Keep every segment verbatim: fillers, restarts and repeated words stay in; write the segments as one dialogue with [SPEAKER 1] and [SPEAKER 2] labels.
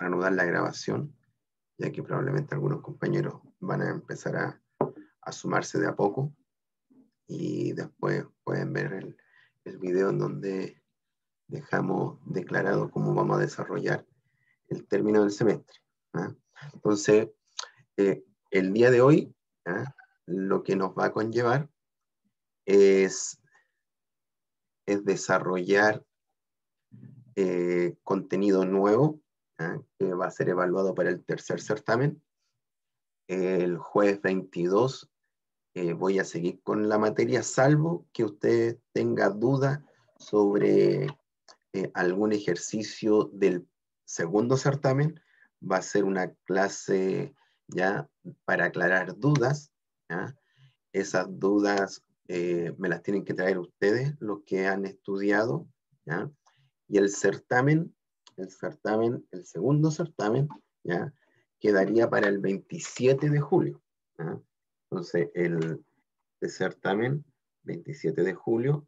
[SPEAKER 1] reanudar la grabación, ya que probablemente algunos compañeros van a empezar a, a sumarse de a poco, y después pueden ver el, el video en donde dejamos declarado cómo vamos a desarrollar el término del semestre. ¿Ah? Entonces, eh, el día de hoy, ¿ah? lo que nos va a conllevar es, es desarrollar eh, contenido nuevo, ¿ah? que va a ser evaluado para el tercer certamen. El jueves veintidós eh, voy a seguir con la materia, salvo que usted tenga duda sobre eh, algún ejercicio del segundo certamen. Va a ser una clase ya para aclarar dudas, ¿ya? Esas dudas eh, me las tienen que traer ustedes, los que han estudiado, ¿ya? Y el certamen, el certamen, el segundo certamen, ¿ya? Quedaría para el veintisiete de julio, ¿ya? Entonces, el, el certamen, veintisiete de julio,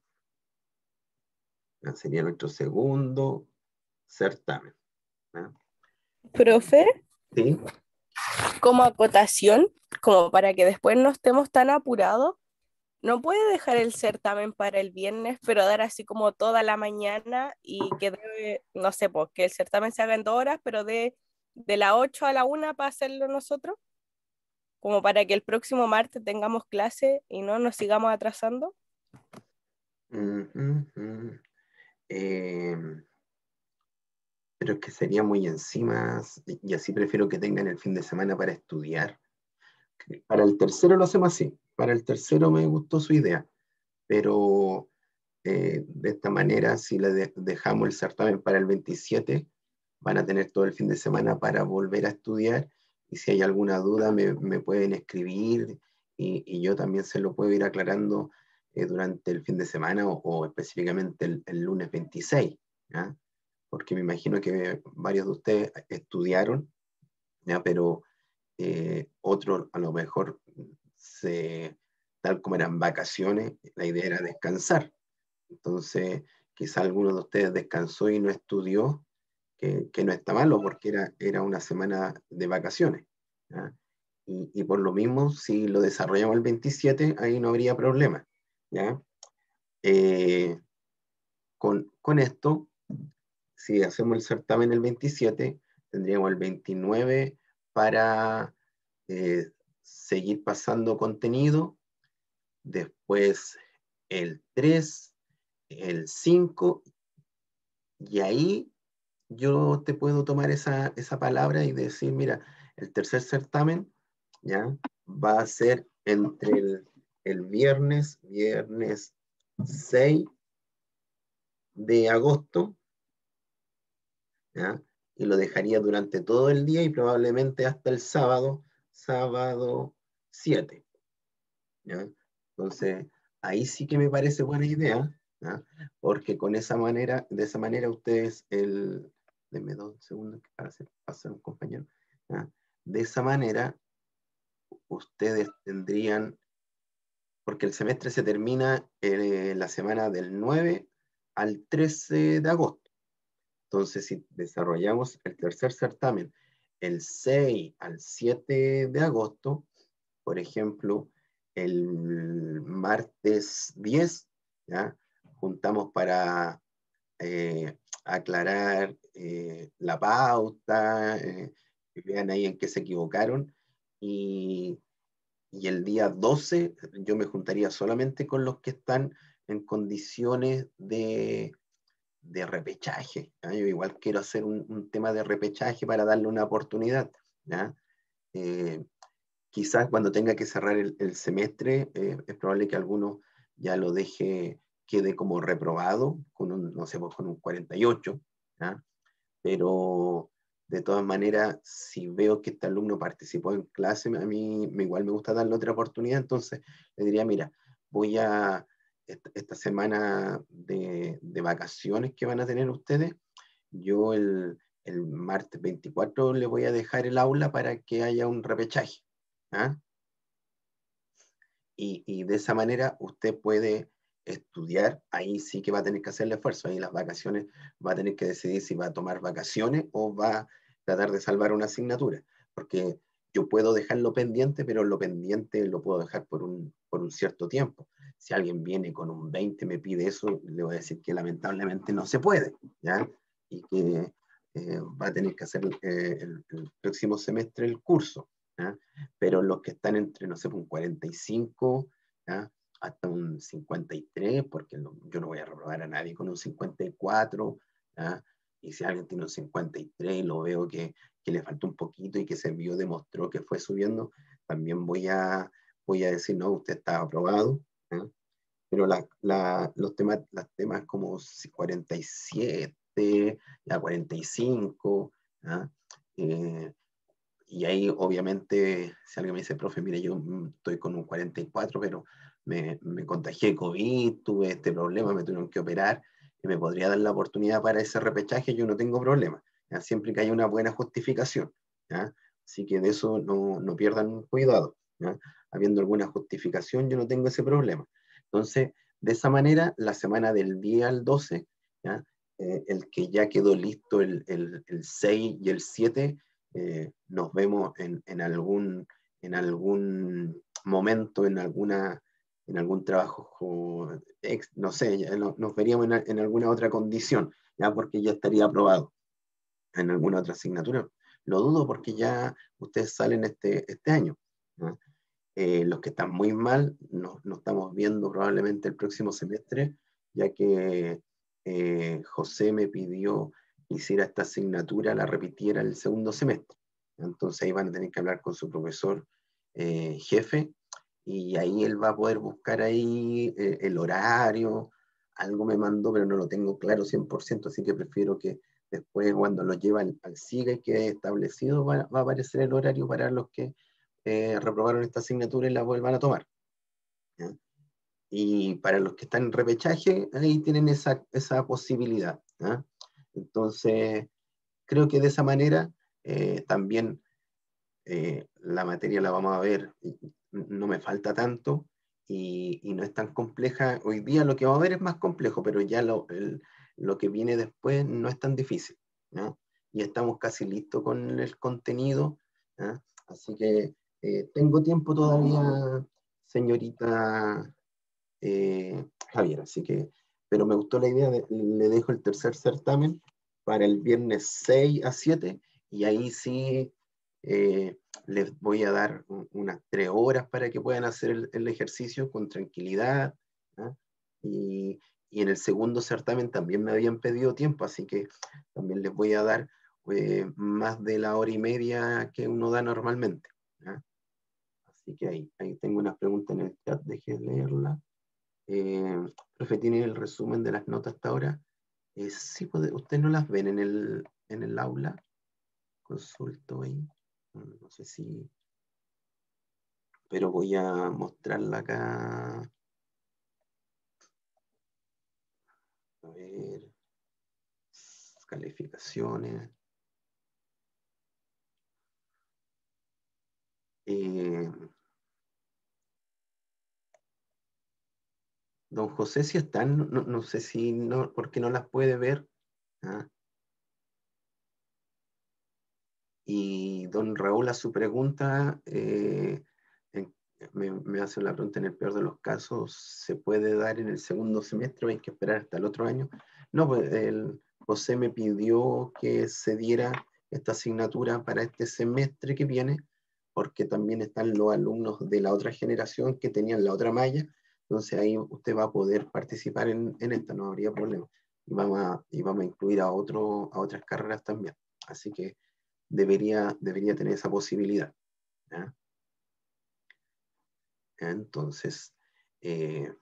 [SPEAKER 1] ¿ya? Sería nuestro segundo certamen, ¿ya?
[SPEAKER 2] Profe,
[SPEAKER 1] ¿Sí?
[SPEAKER 2] como acotación, como para que después no estemos tan apurados, no puede dejar el certamen para el viernes, pero dar así como toda la mañana y que debe, no sé, pues que el certamen se haga en dos horas, pero de, de la ocho a la una para hacerlo nosotros, como para que el próximo martes tengamos clase y no nos sigamos atrasando.
[SPEAKER 1] Mm, mm, mm. Eh, pero es que sería muy encima, y así prefiero que tengan el fin de semana para estudiar. Para el tercero lo hacemos así, para el tercero me gustó su idea, pero eh, de esta manera, si le de dejamos el certamen para el veintisiete, van a tener todo el fin de semana para volver a estudiar, y si hay alguna duda me, me pueden escribir, y, y, yo también se lo puedo ir aclarando eh, durante el fin de semana, o, o específicamente el, el lunes veintiséis, ¿ya? Porque me imagino que varios de ustedes estudiaron, ¿ya? Pero eh, otros a lo mejor, se, tal como eran vacaciones, la idea era descansar. Entonces, quizá alguno de ustedes descansó y no estudió, que, que no está malo porque era, era una semana de vacaciones, ¿ya? Y, y por lo mismo, si lo desarrollamos el veintisiete, ahí no habría problema, ¿ya? Eh, con, con esto, si hacemos el certamen el veintisiete, tendríamos el veintinueve para eh, seguir pasando contenido, después el tres, el cinco, y ahí yo te puedo tomar esa, esa palabra y decir, mira, el tercer certamen, ¿ya? Va a ser entre el, el viernes, viernes seis de agosto, ¿ya? Y lo dejaría durante todo el día y probablemente hasta el sábado, sábado siete, ¿ya? Entonces, ahí sí que me parece buena idea, ¿ya? Porque con esa manera, de esa manera ustedes, el, denme dos segundos para hacer pasar un compañero, ¿ya? De esa manera, ustedes tendrían, porque el semestre se termina eh, la semana del nueve al trece de agosto. Entonces, si desarrollamos el tercer certamen el seis al siete de agosto, por ejemplo, el martes diez, ¿ya? Juntamos para eh, aclarar eh, la pauta, eh, que vean ahí en qué se equivocaron, y, y el día doce yo me juntaría solamente con los que están en condiciones de de repechaje, ¿ya? Yo igual quiero hacer un, un, tema de repechaje para darle una oportunidad, ¿ya? Eh, quizás cuando tenga que cerrar el, el semestre, eh, es probable que alguno ya lo deje, quede como reprobado, con un, no sé, con un cuarenta y ocho, ¿ya? Pero de todas maneras, si veo que este alumno participó en clase, a mí me, igual me gusta darle otra oportunidad, entonces le diría, mira, voy a, esta, esta semana de, de, vacaciones que van a tener ustedes, yo el, el martes veinticuatro le voy a dejar el aula para que haya un repechaje, ¿ah? Y, y de esa manera usted puede estudiar, ahí sí que va a tener que hacer el esfuerzo, ahí las vacaciones va a tener que decidir si va a tomar vacaciones o va tratar de salvar una asignatura, porque yo puedo dejarlo pendiente, pero lo pendiente lo puedo dejar por un, por un cierto tiempo. Si alguien viene con un veinte, me pide eso, le voy a decir que lamentablemente no se puede, ¿ya? Y que eh, va a tener que hacer eh, el, el próximo semestre el curso, ¿ya? Pero los que están entre, no sé, un cuarenta y cinco, ¿ya? Hasta un cincuenta y tres, porque no, yo no voy a reprobar a nadie con un cincuenta y cuatro, ¿ya? Y si alguien tiene un cincuenta y tres y lo veo que, que le faltó un poquito y que se vio, demostró que fue subiendo, también voy a, voy a decir, no, usted está aprobado, ¿eh? Pero la, la, los temas, los temas como cuarenta y siete, ya cuarenta y cinco, ¿eh? Eh, y ahí obviamente, si alguien me dice, profe, mire, yo estoy con un cuarenta y cuatro, pero me, me contagié de COVID, tuve este problema, me tuvieron que operar, y me podría dar la oportunidad para ese repechaje, yo no tengo problema, ¿ya? Siempre que haya una buena justificación, ¿ya? Así que de eso no, no pierdan cuidado, ¿ya? Habiendo alguna justificación, yo no tengo ese problema. Entonces, de esa manera, la semana del diez al doce, ¿ya? Eh, el que ya quedó listo el, el, el seis y el siete, eh, nos vemos en, en, algún, en algún momento, en alguna en algún trabajo, ex, no sé, ya no, nos veríamos en, en, alguna otra condición, ya porque ya estaría aprobado en alguna otra asignatura. Lo dudo porque ya ustedes salen este, este año, ¿no? Eh, los que están muy mal, nos no estamos viendo probablemente el próximo semestre, ya que eh, José me pidió que hiciera esta asignatura, la repitiera el segundo semestre. Entonces ahí van a tener que hablar con su profesor eh, jefe, y ahí él va a poder buscar ahí eh, el horario. Algo me mandó, pero no lo tengo claro cien por ciento, así que prefiero que después, cuando lo lleva al, al SIGA y quede establecido, va, va a aparecer el horario para los que eh, reprobaron esta asignatura y la vuelvan a tomar, ¿ya? Y para los que están en repechaje, ahí tienen esa, esa posibilidad, ¿ya? Entonces, creo que de esa manera eh, también eh, la materia la vamos a ver, no me falta tanto y, y, no es tan compleja. Hoy día lo que vamos a ver es más complejo, pero ya lo, el, lo que viene después no es tan difícil, ¿no? Y estamos casi listos con el contenido, ¿no? Así que eh, tengo tiempo todavía, señorita eh, Javier, así que, pero me gustó la idea, de, le dejo el tercer certamen para el viernes seis a siete, y ahí sí eh, les voy a dar un, unas tres horas para que puedan hacer el, el ejercicio con tranquilidad, ¿no? Y, y en el segundo certamen también me habían pedido tiempo, así que también les voy a dar eh, más de la hora y media que uno da normalmente, ¿no? Así que ahí, ahí tengo una pregunta en el chat, dejé leerla. Eh, profe, ¿tiene el resumen de las notas hasta ahora? Eh, sí, puede, ¿ustedes no las ven en el, en el aula? Consulto ahí. No sé si... Pero voy a mostrarla acá. A ver. Calificaciones. Eh, don José, si están, no, no sé si no, porque no las puede ver. ¿Ah? Y don Raúl, a su pregunta, eh, en, me, me hace la pregunta, en el peor de los casos, ¿se puede dar en el segundo semestre o hay que esperar hasta el otro año? No, pues el José me pidió que se diera esta asignatura para este semestre que viene, porque también están los alumnos de la otra generación que tenían la otra malla, entonces ahí usted va a poder participar en, en esta, no habría problema. Y vamos a, y vamos a incluir a, otro, a otras carreras también. Así que debería, debería tener esa posibilidad, ¿ya? Entonces, eh,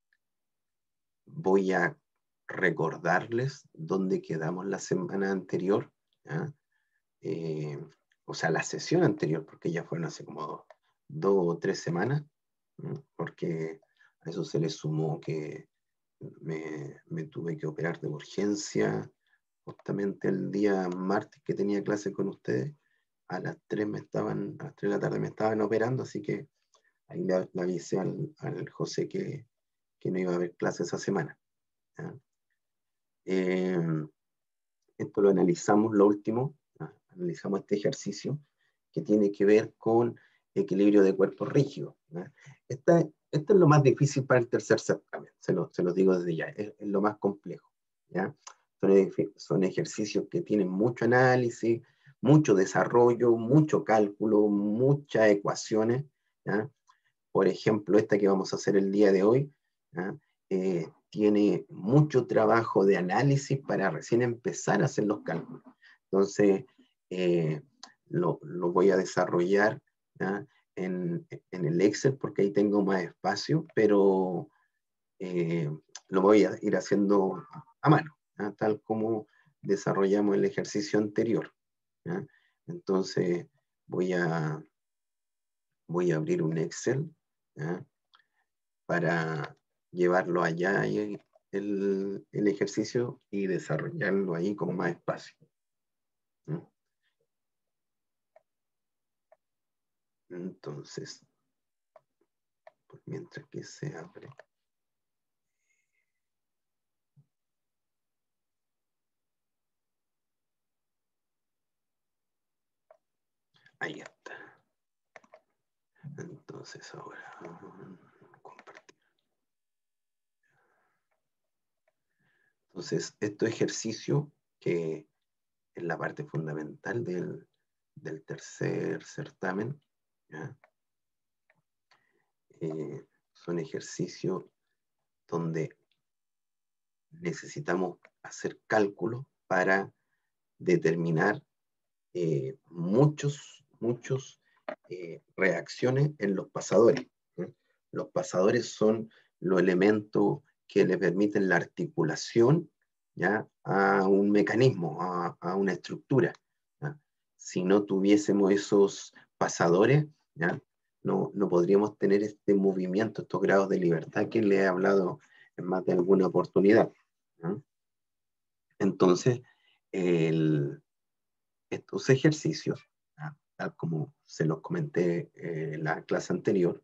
[SPEAKER 1] voy a recordarles dónde quedamos la semana anterior, ¿ya? Eh, o sea, la sesión anterior, porque ya fueron hace como dos, dos o tres semanas, ¿no? Porque a eso se le sumó que me, me tuve que operar de urgencia justamente el día martes que tenía clase con ustedes. A las tres me estaban, a las tres de la tarde me estaban operando, así que ahí le, le avisé al, al José que, que no iba a haber clase esa semana, ¿ya? Eh, esto lo analizamos lo último, ¿ya? analizamos este ejercicio que tiene que ver con equilibrio de cuerpos rígidos. Esta, esto es lo más difícil para el tercer certamen, se lo, se lo digo desde ya, es, es lo más complejo. ¿Ya? Son, son ejercicios que tienen mucho análisis, mucho desarrollo, mucho cálculo, muchas ecuaciones. ¿Ya? Por ejemplo, esta que vamos a hacer el día de hoy, ¿ya? Eh, tiene mucho trabajo de análisis para recién empezar a hacer los cálculos. Entonces, eh, lo, lo, voy a desarrollar en, en el Excel porque ahí tengo más espacio, pero eh, lo voy a ir haciendo a mano, ¿ya? Tal como desarrollamos el ejercicio anterior. ¿Ya? Entonces, voy a, voy a abrir un Excel, ¿ya? Para llevarlo allá y el, el ejercicio y desarrollarlo ahí con más espacio. ¿Mm? Entonces, pues mientras que se abre. Ahí está. Entonces ahora compartir. Entonces, este ejercicio que es la parte fundamental del, del tercer certamen, ¿ya? Eh, son ejercicios donde necesitamos hacer cálculos para determinar eh, muchos, muchos eh, reacciones en los pasadores. ¿eh? Los pasadores son los elementos que le permiten la articulación, ¿ya? A un mecanismo, a, a una estructura. ¿ya? Si no tuviésemos esos pasadores, ¿ya? No, no podríamos tener este movimiento, estos grados de libertad que le he hablado en más de alguna oportunidad. ¿ya? Entonces, el, estos ejercicios, ¿ya? Tal como se los comenté eh, en la clase anterior,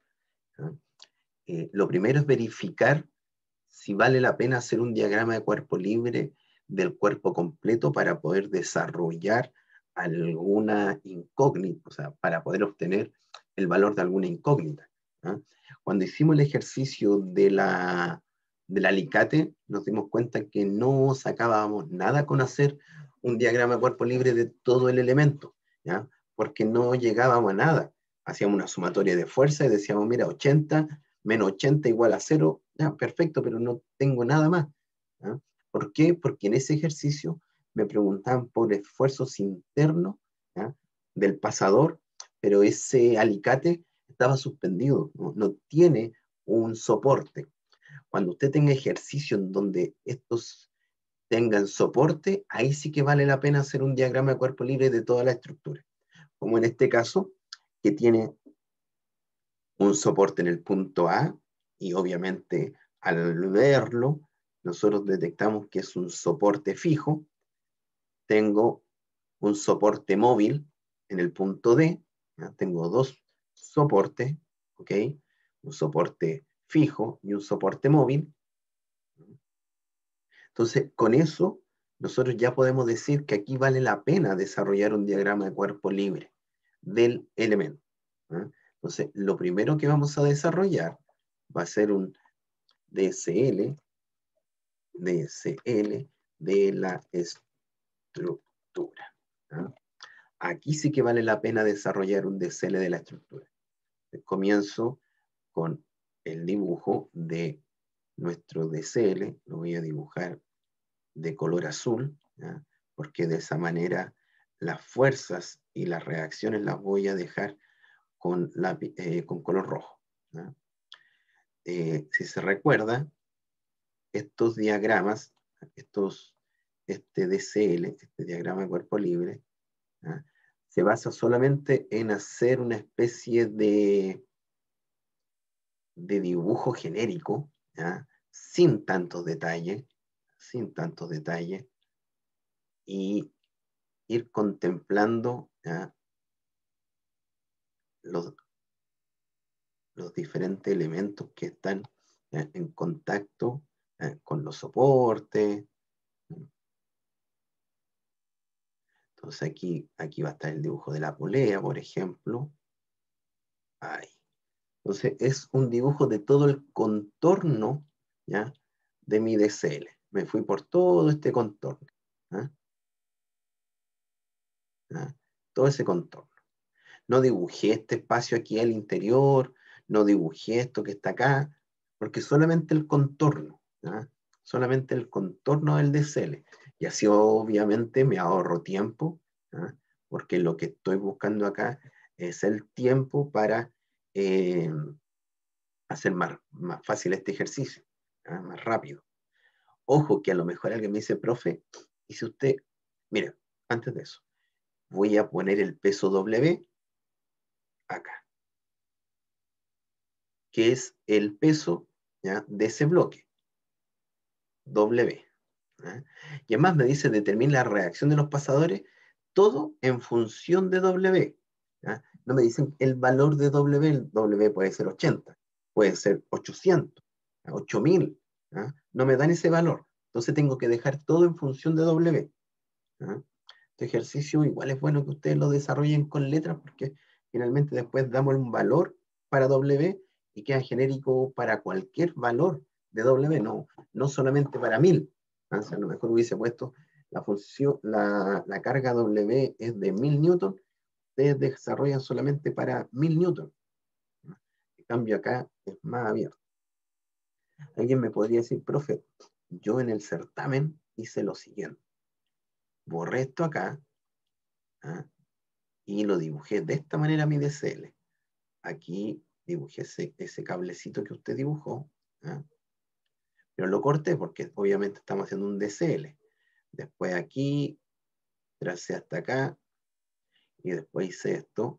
[SPEAKER 1] eh, lo primero es verificar si vale la pena hacer un diagrama de cuerpo libre del cuerpo completo para poder desarrollar alguna incógnita, o sea, para poder obtener el valor de alguna incógnita. ¿eh? Cuando hicimos el ejercicio de la, del alicate, nos dimos cuenta que no sacábamos nada con hacer un diagrama de cuerpo libre de todo el elemento, ¿ya? Porque no llegábamos a nada. Hacíamos una sumatoria de fuerza y decíamos, mira, ochenta menos ochenta igual a cero, ya, perfecto, pero no tengo nada más. ¿ya? ¿Por qué? Porque en ese ejercicio me preguntaban por esfuerzos internos, ¿ya? Del pasador, pero ese alicate estaba suspendido, no, no tiene un soporte. Cuando usted tenga ejercicio en donde estos tengan soporte, ahí sí que vale la pena hacer un diagrama de cuerpo libre de toda la estructura. Como en este caso, que tiene un soporte en el punto A, y obviamente al verlo, nosotros detectamos que es un soporte fijo. Tengo un soporte móvil en el punto D, ¿ya? Tengo dos soportes, ¿ok? Un soporte fijo y un soporte móvil. Entonces, con eso, nosotros ya podemos decir que aquí vale la pena desarrollar un diagrama de cuerpo libre del elemento. ¿eh? Entonces, lo primero que vamos a desarrollar va a ser un D S L, D S L de la estructura. ¿eh? Aquí sí que vale la pena desarrollar un D S L de la estructura. Comienzo con el dibujo de nuestro D S L, lo voy a dibujar de color azul, ¿ya? Porque de esa manera las fuerzas y las reacciones las voy a dejar con, la, eh, con color rojo. ¿ya? Eh, si se recuerda, estos diagramas, estos, este D C L, este diagrama de cuerpo libre, ¿ya? Se basa solamente en hacer una especie de, de dibujo genérico, ¿ya? Sin tantos detalles, sin tantos detalles, y ir contemplando ¿ya? Los, los diferentes elementos que están ¿ya? En contacto ¿ya? Con los soportes. Entonces aquí, aquí va a estar el dibujo de la polea, por ejemplo. Ahí. Entonces es un dibujo de todo el contorno, ¿ya?, de mi D C L. Me fui por todo este contorno, ¿ya? ¿Ya? Todo ese contorno. No dibujé este espacio aquí al interior, no dibujé esto que está acá, porque solamente el contorno, ¿ya?, solamente el contorno del D C L. Y así obviamente me ahorro tiempo, ¿ya?, porque lo que estoy buscando acá es el tiempo para eh, hacer más, más fácil este ejercicio, ¿ya?, más rápido. Ojo que a lo mejor alguien me dice, profe, y si usted, mira, antes de eso, voy a poner el peso W acá, que es el peso, ¿ya?, de ese bloque, W. ¿Ya? Y además me dice, determina la reacción de los pasadores, todo en función de W. ¿Ya? No me dicen el valor de W, el W puede ser ochenta, puede ser ochocientos, ¿ya?, ocho mil. ¿Ya? No me dan ese valor. Entonces tengo que dejar todo en función de W. ¿Ya? Este ejercicio igual es bueno que ustedes lo desarrollen con letras, porque finalmente después damos un valor para W y queda genérico para cualquier valor de W, no, no solamente para mil. O sea, a lo mejor hubiese puesto la función, la, la carga W es de mil newton, ustedes desarrollan solamente para mil newton. En cambio acá es más abierto. Alguien me podría decir, profe, yo en el certamen hice lo siguiente. Borré esto acá, ¿ah?, y lo dibujé de esta manera mi D C L. Aquí dibujé ese, ese cablecito que usted dibujó, ¿ah?, pero lo corté porque obviamente estamos haciendo un D C L. Después aquí tracé hasta acá y después hice esto,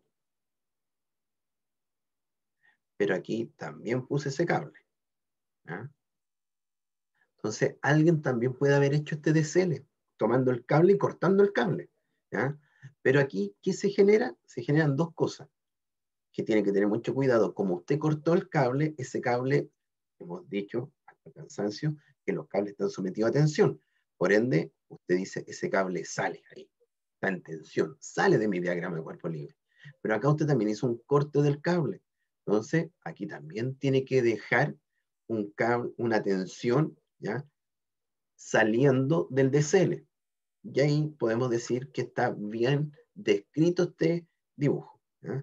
[SPEAKER 1] pero aquí también puse ese cable, ¿ah? Entonces alguien también puede haber hecho este D C L tomando el cable y cortando el cable, ¿ya? Pero aquí, ¿qué se genera? Se generan dos cosas que tiene que tener mucho cuidado. Como usted cortó el cable, ese cable, hemos dicho hasta cansancio, que los cables están sometidos a tensión. Por ende, usted dice, ese cable sale ahí, está en tensión, sale de mi diagrama de cuerpo libre. Pero acá usted también hizo un corte del cable. Entonces, aquí también tiene que dejar un cable, una tensión, ¿ya?, saliendo del D C L. Y ahí podemos decir que está bien descrito este dibujo, ¿ya?,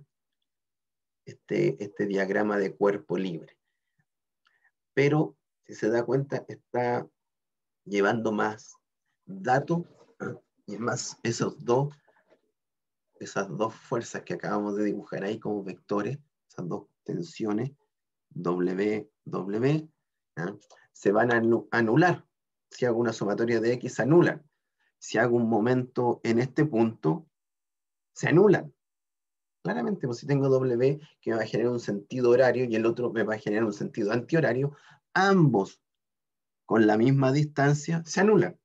[SPEAKER 1] Este, este diagrama de cuerpo libre. Pero, si se da cuenta, está llevando más datos, ¿eh?, y más esos dos, esas dos fuerzas que acabamos de dibujar ahí como vectores, esas dos tensiones, W, W, ¿eh?, se van a anular. Si hago una sumatoria de X, se anulan. Si hago un momento en este punto, se anulan. Claramente, pues si tengo W que me va a generar un sentido horario y el otro me va a generar un sentido antihorario, ambos con la misma distancia se anulan.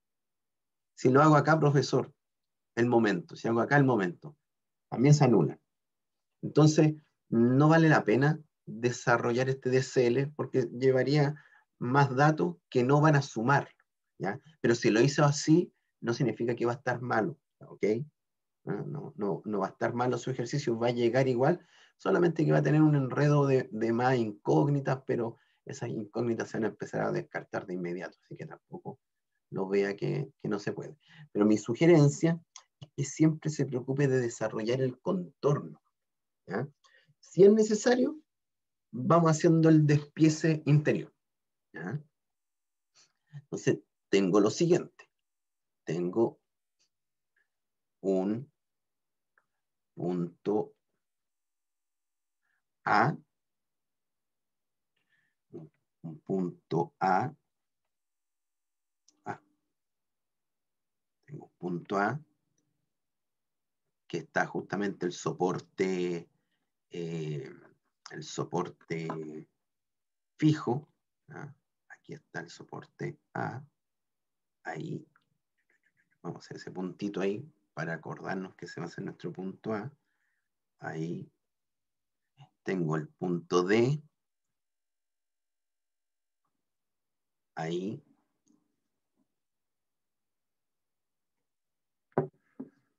[SPEAKER 1] Si lo hago acá, profesor, el momento, si hago acá el momento, también se anulan. Entonces, no vale la pena desarrollar este D C L porque llevaría más datos que no van a sumar, ¿ya? Pero si lo hizo así, no significa que va a estar malo, ¿ok? No, no, no va a estar malo su ejercicio, va a llegar igual, solamente que va a tener un enredo de, de más incógnitas, pero esas incógnitas se van a empezar a descartar de inmediato, así que tampoco lo vea que, que no se puede. Pero mi sugerencia es que siempre se preocupe de desarrollar el contorno, ¿ya? Si es necesario, vamos haciendo el despiece interior, ¿ya? Entonces, tengo lo siguiente, tengo un punto A, un punto A, A, tengo un punto A, que está justamente el soporte, eh, el soporte fijo, ¿ah? Aquí está el soporte A, ahí, vamos a hacer ese puntito ahí, para acordarnos que se va a hacer nuestro punto A, ahí, tengo el punto D, ahí,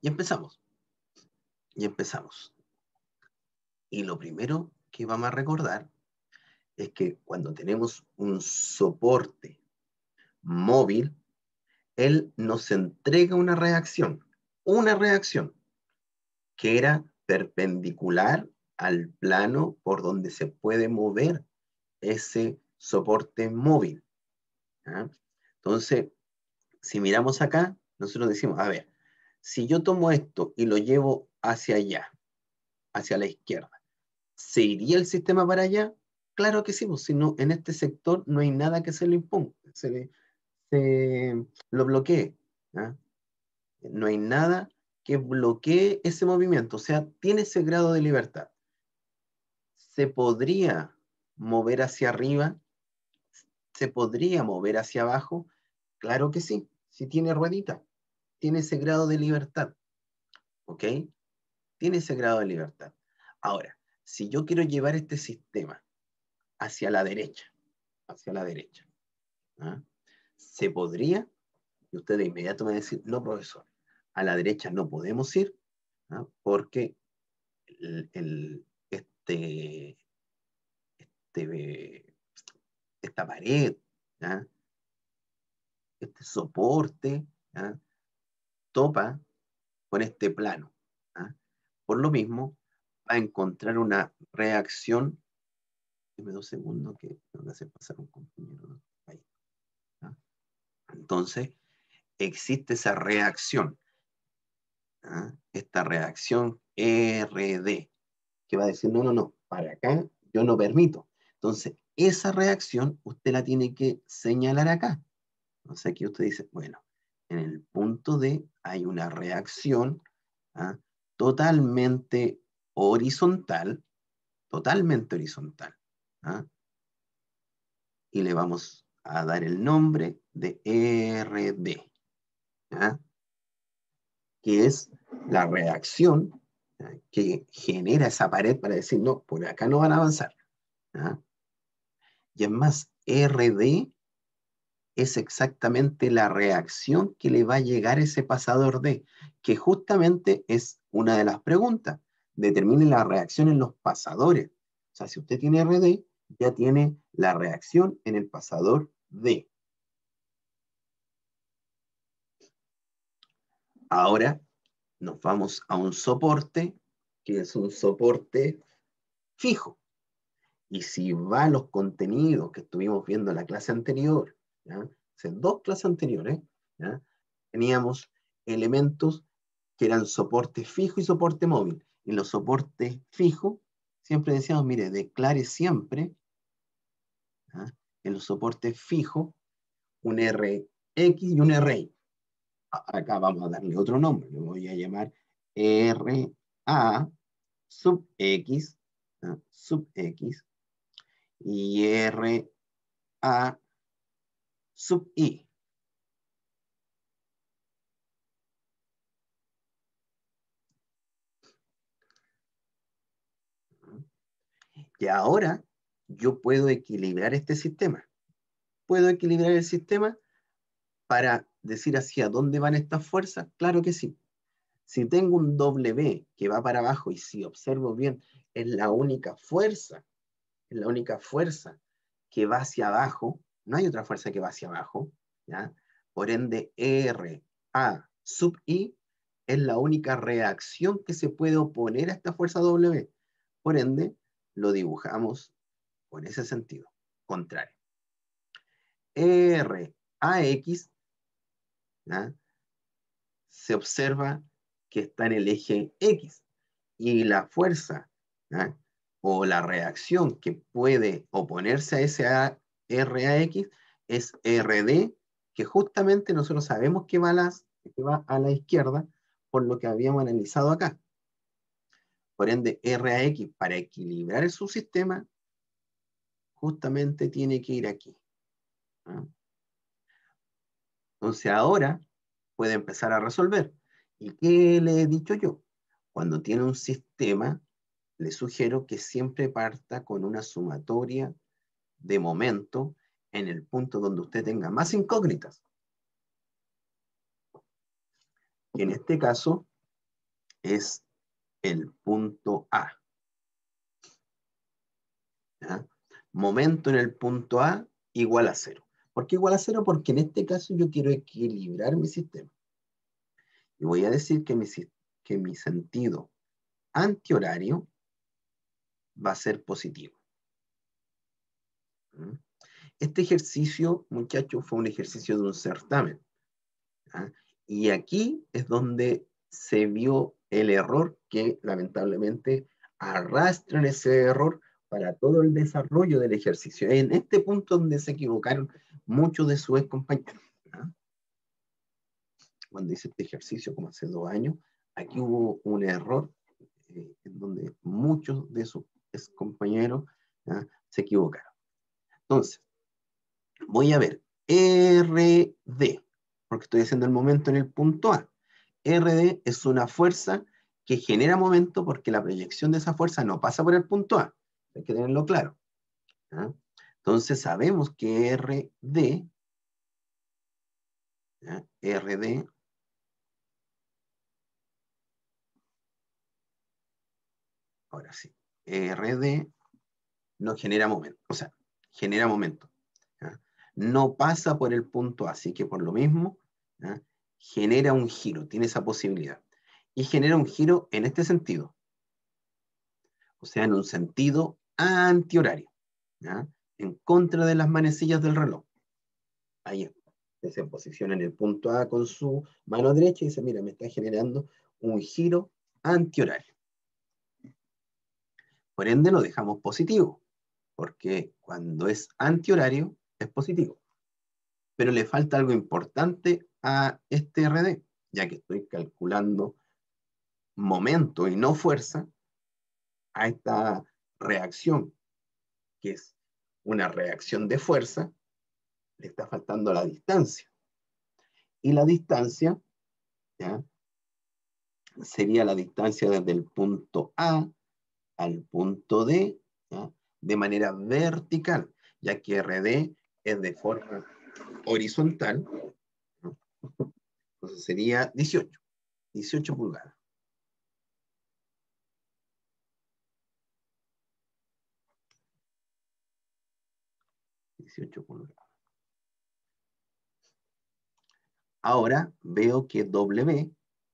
[SPEAKER 1] Y empezamos. Y empezamos. Y lo primero que vamos a recordar es que cuando tenemos un soporte móvil, él nos entrega una reacción, una reacción que era perpendicular al plano por donde se puede mover ese soporte móvil. ¿Ah? Entonces, si miramos acá, nosotros decimos, a ver, si yo tomo esto y lo llevo hacia allá, hacia la izquierda, ¿se iría el sistema para allá? Claro que sí, pues, si no, en este sector no hay nada que se lo imponga, se, le, se lo bloquee. ¿Ah? No hay nada que bloquee ese movimiento, o sea, tiene ese grado de libertad. ¿Se podría mover hacia arriba? ¿Se podría mover hacia abajo? Claro que sí, si tiene ruedita, tiene ese grado de libertad, ¿ok? Tiene ese grado de libertad. Ahora, si yo quiero llevar este sistema hacia la derecha, hacia la derecha, ¿ah? ¿Se podría? Y usted de inmediato me va a decir, no, profesor, a la derecha no podemos ir, ¿ah? Porque el, el, este, este, esta pared, ¿ah? Este soporte, ¿ah? Topa con este plano. ¿Ah? Por lo mismo, va a encontrar una reacción. Dime dos segundos que tengo que hacer pasar un compañero, ¿no? Ahí. ¿Ah? Entonces, existe esa reacción. ¿Ah? Esta reacción R D, que va a decir, no, no, no, para acá yo no permito. Entonces, esa reacción usted la tiene que señalar acá. Entonces, aquí usted dice, bueno, en el punto D hay una reacción, ¿ah? Totalmente horizontal, totalmente horizontal. ¿Ah? Y le vamos a dar el nombre de R D, ¿ah? Que es la reacción, ¿ah? Que genera esa pared para decir, no, por acá no van a avanzar. ¿Ah? Y es más, R D es exactamente la reacción que le va a llegar a ese pasador D, que justamente es una de las preguntas. Determine la reacción en los pasadores. O sea, si usted tiene R D, ya tiene la reacción en el pasador D. Ahora nos vamos a un soporte, que es un soporte fijo. Y si va a los contenidos que estuvimos viendo en la clase anterior, ¿ya? O sea, dos clases anteriores, ¿ya? Teníamos elementos que eran soporte fijo y soporte móvil. Y los soportes fijos, siempre decíamos, mire, declare siempre, ¿ya? En los soportes fijos un R X y un R Y. Acá vamos a darle otro nombre, lo voy a llamar R A sub X, ¿ya? Sub X, y R A sub I. Y ahora yo puedo equilibrar este sistema. ¿Puedo equilibrar el sistema para decir hacia dónde van estas fuerzas? Claro que sí. Si tengo un W que va para abajo y si observo bien, es la única fuerza, es la única fuerza que va hacia abajo, no hay otra fuerza que va hacia abajo, ¿ya? Por ende, R, A, sub I es la única reacción que se puede oponer a esta fuerza W. Por ende, lo dibujamos con ese sentido, contrario. R, A, X, ¿ya? Se observa que está en el eje X y la fuerza, ¿ya? O la reacción que puede oponerse a ese R A X es R D, que justamente nosotros sabemos que va, a las, que va a la izquierda por lo que habíamos analizado acá. Por ende, R A X para equilibrar su sistema justamente tiene que ir aquí. ¿No? Entonces ahora puede empezar a resolver. ¿Y qué le he dicho yo? Cuando tiene un sistema, le sugiero que siempre parta con una sumatoria de momento en el punto donde usted tenga más incógnitas. Y en este caso, es el punto A. ¿Ya? Momento en el punto A igual a cero. ¿Por qué igual a cero? Porque en este caso yo quiero equilibrar mi sistema. Y voy a decir que mi, que mi sentido antihorario va a ser positivo. ¿Mm? Este ejercicio, muchachos, fue un ejercicio de un certamen. ¿Ah? Y aquí es donde se vio el error que lamentablemente arrastran ese error para todo el desarrollo del ejercicio. En este punto donde se equivocaron muchos de sus compañeros. ¿Ah? Cuando hice este ejercicio, como hace dos años, aquí hubo un error eh, en donde muchos de sus compañeros ¿ah? se equivocaron. Entonces, voy a ver R D, porque estoy haciendo el momento en el punto A. R D es una fuerza que genera momento porque la proyección de esa fuerza no pasa por el punto A. Hay que tenerlo claro. ¿Ah? Entonces sabemos que R D, ¿ah? R D, ahora sí, R D no genera momento, o sea, genera momento. ¿Ah? No pasa por el punto A, así que por lo mismo, ¿ah? genera un giro, tiene esa posibilidad. Y genera un giro en este sentido, o sea, en un sentido antihorario, ¿ya? En contra de las manecillas del reloj. Ahí se posiciona en el punto A con su mano derecha y dice, mira, me está generando un giro antihorario. Por ende lo dejamos positivo, porque cuando es antihorario es positivo. Pero le falta algo importante a este R D, ya que estoy calculando momento y no fuerza a esta reacción, que es una reacción de fuerza, le está faltando la distancia. Y la distancia, ¿ya? sería la distancia desde el punto A al punto D, ¿ya? de manera vertical, ya que R D es de forma horizontal, ¿no? Entonces sería dieciocho, dieciocho pulgadas. dieciocho pulgadas. Ahora veo que W,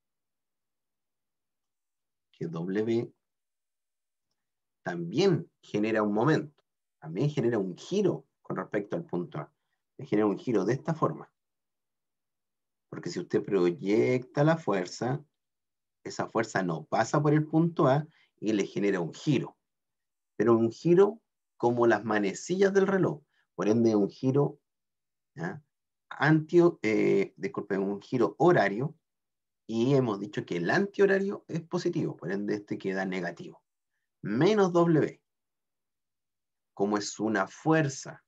[SPEAKER 1] que W también genera un momento, también genera un giro con respecto al punto A. Me genera un giro de esta forma. Porque si usted proyecta la fuerza, esa fuerza no pasa por el punto A y le genera un giro. Pero un giro como las manecillas del reloj. Por ende, un giro, ¿ya? Anti, eh, disculpen, un giro horario. Y hemos dicho que el antihorario es positivo. Por ende, este queda negativo. Menos W. Como es una fuerza.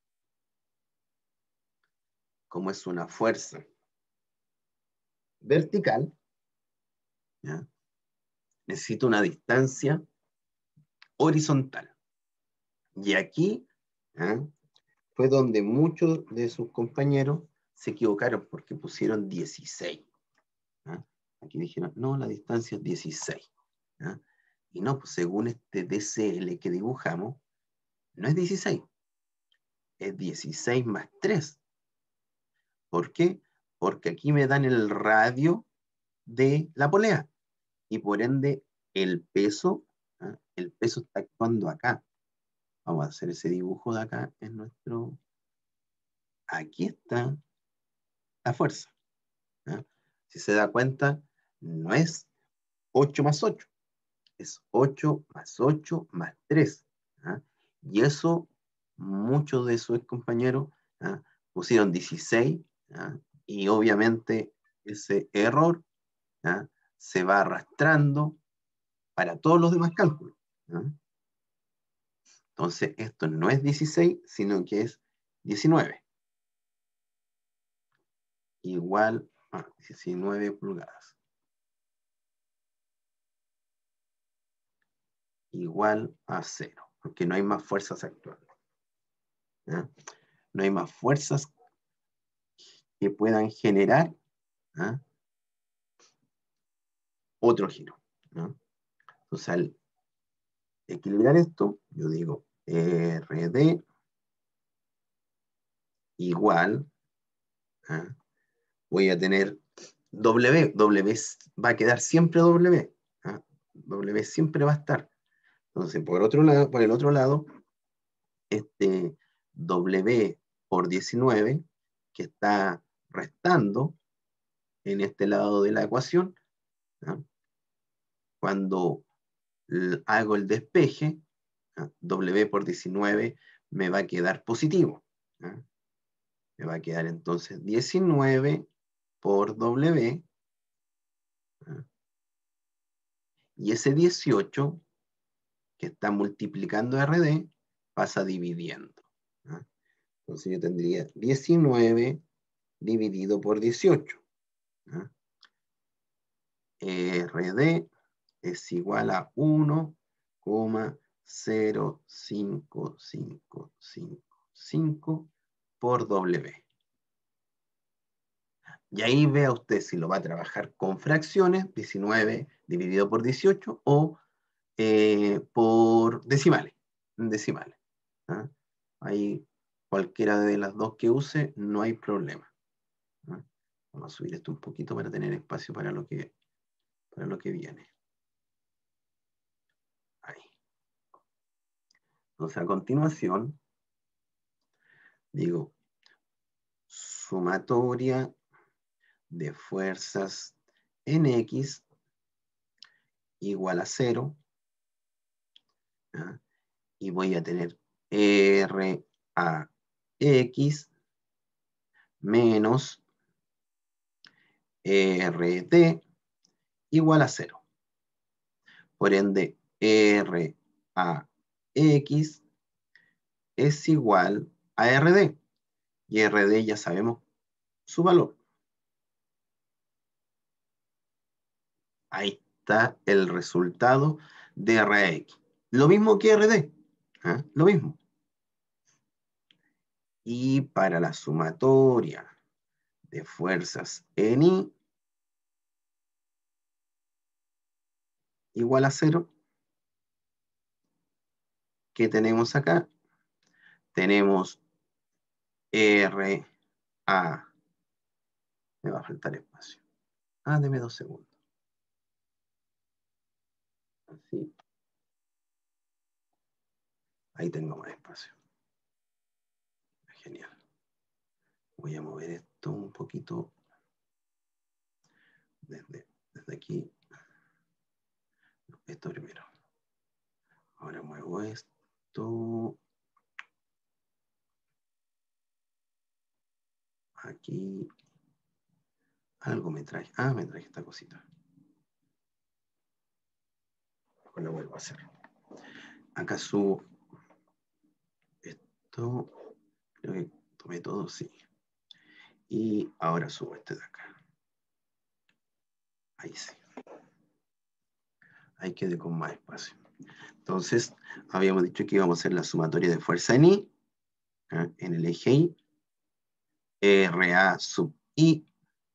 [SPEAKER 1] Como es una fuerza vertical, ¿ya? Necesito una distancia horizontal. Y aquí, ¿eh? fue donde muchos de sus compañeros se equivocaron porque pusieron dieciséis. ¿eh? Aquí dijeron, no, la distancia es dieciséis. ¿eh? Y no, pues según este D C L que dibujamos, no es dieciséis, es dieciséis más tres. ¿Por qué? Porque aquí me dan el radio de la polea y por ende el peso, ¿eh? el peso está actuando acá. Vamos a hacer ese dibujo de acá en nuestro... Aquí está la fuerza. ¿eh? Si se da cuenta, no es ocho más ocho, es ocho más ocho más tres. ¿eh? Y eso, muchos de sus compañeros ¿eh? pusieron dieciséis, ¿eh? y obviamente ese error ¿eh? se va arrastrando para todos los demás cálculos. ¿eh? Entonces, esto no es dieciséis, sino que es diecinueve. Igual a diecinueve pulgadas. Igual a cero, porque no hay más fuerzas actuando. ¿eh? No hay más fuerzas que puedan generar ¿eh? otro giro. ¿no? Entonces, al equilibrar esto, yo digo R D igual, ¿ah? Voy a tener W, W va a quedar siempre W, ¿ah? W siempre va a estar. Entonces, por otro lado, por el otro lado, este W por diecinueve, que está restando en este lado de la ecuación, ¿ah? Cuando hago el despeje, ¿ah? W por diecinueve me va a quedar positivo, ¿ah? Me va a quedar entonces diecinueve por W, ¿ah? Y ese dieciocho que está multiplicando R D pasa dividiendo, ¿ah? Entonces yo tendría diecinueve dividido por dieciocho, ¿ah? R D es igual a uno coma cero cinco cinco cinco cinco por W. Y ahí vea usted si lo va a trabajar con fracciones, diecinueve dividido por dieciocho, o eh, por decimales. decimales ¿ah? Ahí cualquiera de las dos que use, no hay problema, ¿ah? Vamos a subir esto un poquito para tener espacio para lo que, para lo que viene. Ahí. Entonces, a continuación, digo, sumatoria de fuerzas en X igual a cero, ¿ah? Y voy a tener R A X menos R D igual a cero. Por ende, R A X es igual a R D. Y R D ya sabemos su valor. Ahí está el resultado de R A X. Lo mismo que R D. ¿eh? Lo mismo. Y para la sumatoria de fuerzas en I igual a cero, ¿qué tenemos acá? Tenemos R A. Me va a faltar espacio. Ah, deme dos segundos. Así. Ahí tengo más espacio. Genial. Voy a mover esto un poquito desde, desde aquí. Esto primero. Ahora muevo esto. Aquí. Algo me trae. Ah, me trae esta cosita. Lo vuelvo a hacer. Acá subo esto. Creo que tomé todo, sí. Y ahora subo este de acá. Ahí sí. Ahí quedé con más espacio. Entonces, habíamos dicho que íbamos a hacer la sumatoria de fuerza en I, ¿eh? En el eje I, R A sub I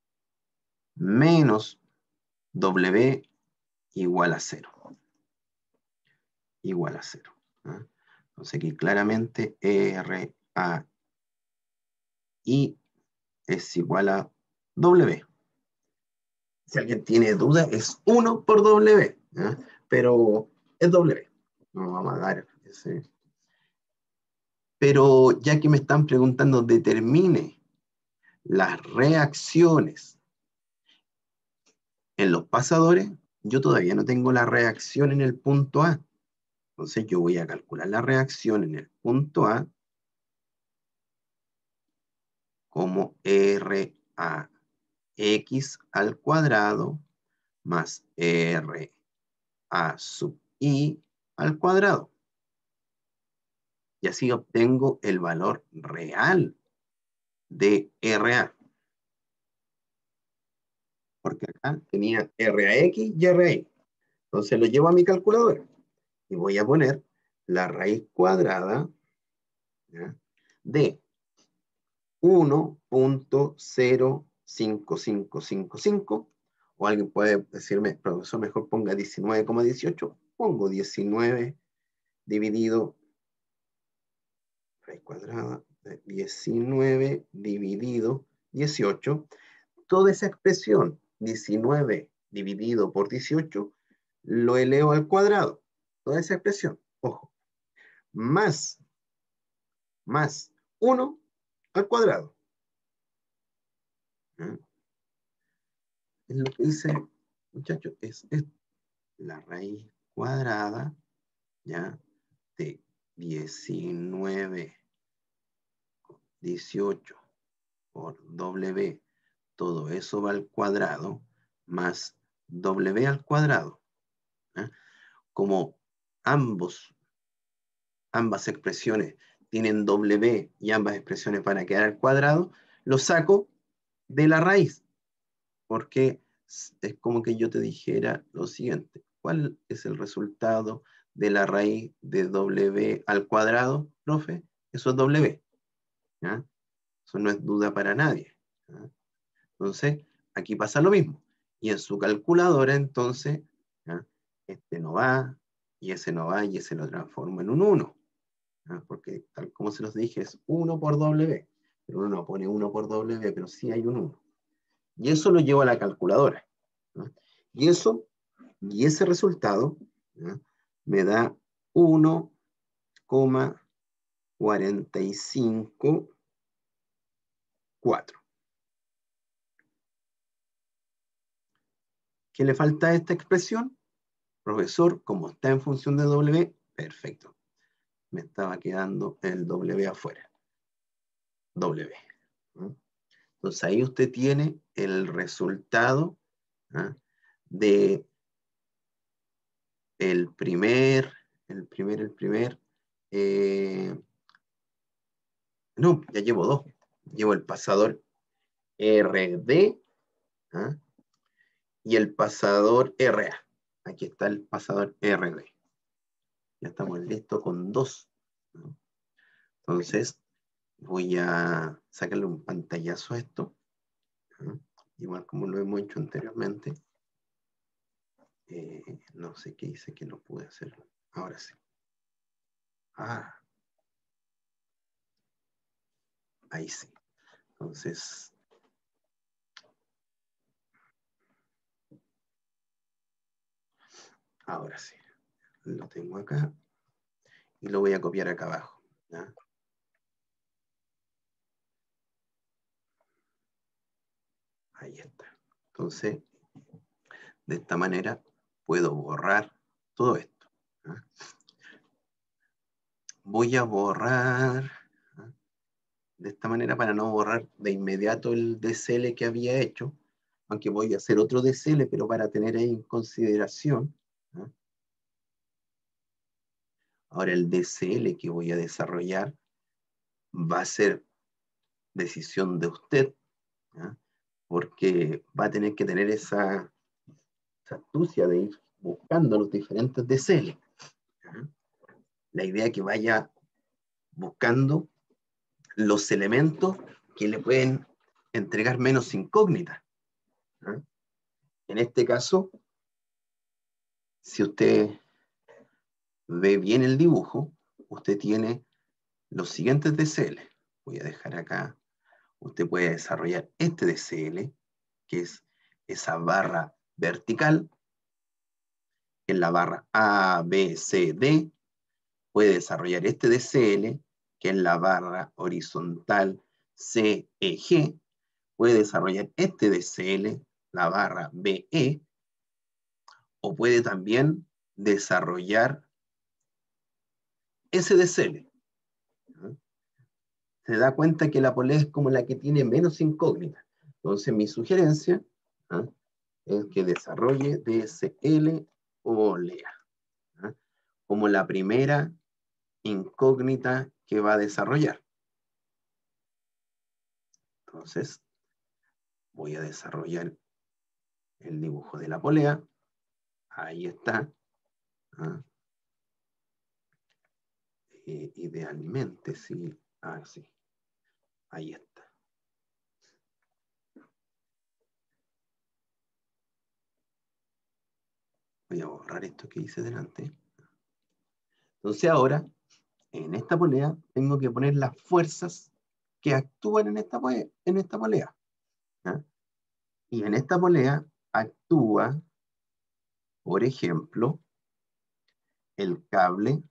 [SPEAKER 1] menos W igual a cero. Igual a cero. ¿eh? Entonces aquí claramente R A I es igual a W. Si alguien tiene duda, es uno por W, ¿eh? Pero es W. No vamos a dar ese. Pero ya que me están preguntando, determine las reacciones en los pasadores, yo todavía no tengo la reacción en el punto A. Entonces yo voy a calcular la reacción en el punto A como R A X al cuadrado más R A sub I al cuadrado. Y así obtengo el valor real de R A. Porque acá tenía R A X y R A Y. Entonces lo llevo a mi calculadora y voy a poner la raíz cuadrada, ¿ya?, de uno punto cero cinco cinco cinco cinco O alguien puede decirme, profesor, mejor ponga diecinueve coma dieciocho. Pongo diecinueve dividido raíz cuadrada de diecinueve dividido dieciocho. Toda esa expresión, diecinueve dividido por dieciocho, lo elevo al cuadrado. Toda esa expresión, ojo, más, más uno al cuadrado. ¿Mm? Es lo que dice, muchachos, es, es la raíz cuadrada, ¿ya? De diecinueve, dieciocho por W, todo eso va al cuadrado, más W al cuadrado. ¿Eh? Como ambos, ambas expresiones tienen W y ambas expresiones van a quedar al cuadrado, lo saco de la raíz, porque es como que yo te dijera lo siguiente: ¿cuál es el resultado de la raíz de W al cuadrado, profe? Eso es W. ¿Ya? Eso no es duda para nadie. ¿Ya? Entonces, aquí pasa lo mismo. Y en su calculadora, entonces, ¿ya? Este no va, y ese no va, y ese lo transforma en un uno. ¿Ya? Porque, tal como se los dije, es uno por W. Pero uno no pone uno por W, pero sí hay un uno. Y eso lo llevo a la calculadora. ¿Ya? Y eso, y ese resultado, ¿ya? Me da uno coma cuarenta y cinco cuatro. ¿Qué le falta a esta expresión? Profesor, como está en función de W, perfecto. Me estaba quedando el W afuera. W. ¿No? Entonces ahí usted tiene el resultado, ¿ah? de el primer, el primer, el primer, eh, no, ya llevo dos. Llevo el pasador R D, ¿ah? Y el pasador R A. Aquí está el pasador R D. Ya estamos listos con dos, ¿no? Entonces, voy a sacarle un pantallazo a esto, ¿no? Igual como lo hemos hecho anteriormente. Eh, no sé qué hice que no pude hacerlo. Ahora sí. Ah, ahí sí. Entonces, ahora sí. Lo tengo acá y lo voy a copiar acá abajo, ¿ya? Ahí está. Entonces, de esta manera puedo borrar todo esto, ¿ya? Voy a borrar, ¿ya? De esta manera para no borrar de inmediato el D C L que había hecho, aunque voy a hacer otro D C L, pero para tener ahí en consideración, ¿ya? Ahora el D C L que voy a desarrollar va a ser decisión de usted, ¿ya? Porque va a tener que tener esa, esa astucia de ir buscando los diferentes D C L, ¿ya? La idea es que vaya buscando los elementos que le pueden entregar menos incógnitas, ¿ya? En este caso, si usted ve bien el dibujo, usted tiene los siguientes D C L. Voy a dejar acá. Usted puede desarrollar este D C L, que es esa barra vertical, en la barra A, B, C, D. Puede desarrollar este D C L, que es la barra horizontal C, E, G. Puede desarrollar este D C L, la barra B, E. O puede también desarrollar ese D C L. ¿No? Se da cuenta que la polea es como la que tiene menos incógnita. Entonces mi sugerencia, ¿no?, es que desarrolle D S L polea, ¿no?, como la primera incógnita que va a desarrollar. Entonces voy a desarrollar el dibujo de la polea. Ahí está, ¿no? Eh, idealmente, sí. Ah, sí. Ahí está. Voy a borrar esto que hice delante. Entonces ahora, en esta polea, tengo que poner las fuerzas que actúan en esta, en esta polea. ¿Ya? Y en esta polea actúa, por ejemplo, el cable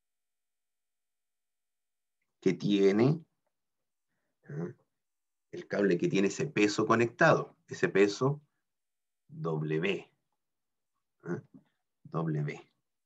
[SPEAKER 1] que tiene, ¿ya? El cable que tiene ese peso conectado, ese peso W. ¿Ya? W.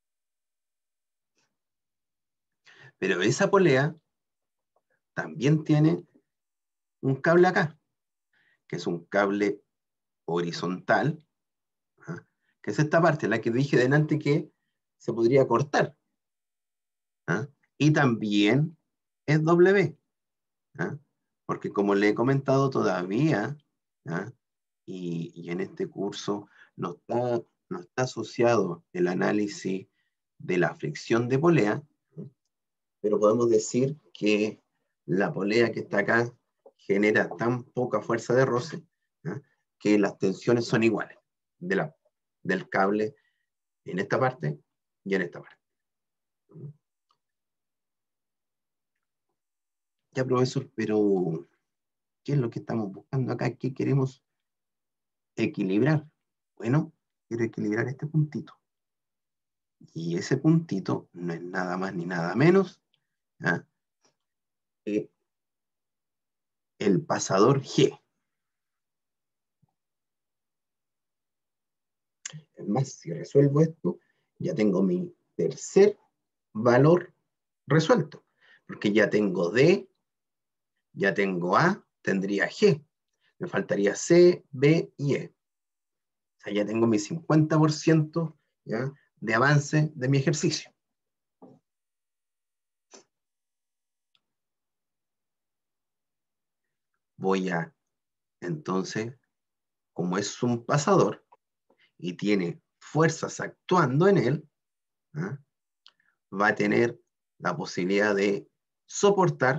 [SPEAKER 1] Pero esa polea también tiene un cable acá, que es un cable horizontal, ¿ah? Que es esta parte, la que dije delante que se podría cortar. ¿Ah? Y también es W, ¿ah? Porque como le he comentado todavía, ¿ah? y, y en este curso no está, no está asociado el análisis de la fricción de polea, ¿ah? Pero podemos decir que la polea que está acá genera tan poca fuerza de roce, ¿ah? Que las tensiones son iguales de la, del cable en esta parte y en esta parte. Ya, profesor, pero ¿qué es lo que estamos buscando acá? ¿Qué queremos equilibrar? Bueno, quiero equilibrar este puntito. Y ese puntito no es nada más ni nada menos, ¿ah? que el pasador G. Es más, si resuelvo esto, ya tengo mi tercer valor resuelto. Porque ya tengo D, ya tengo A, tendría G. Me faltaría C, B y E. O sea, ya tengo mi cincuenta por ciento, ¿ya?, de avance de mi ejercicio. Voy a, entonces, como es un pasador y tiene fuerzas actuando en él, ¿ah?, va a tener la posibilidad de soportar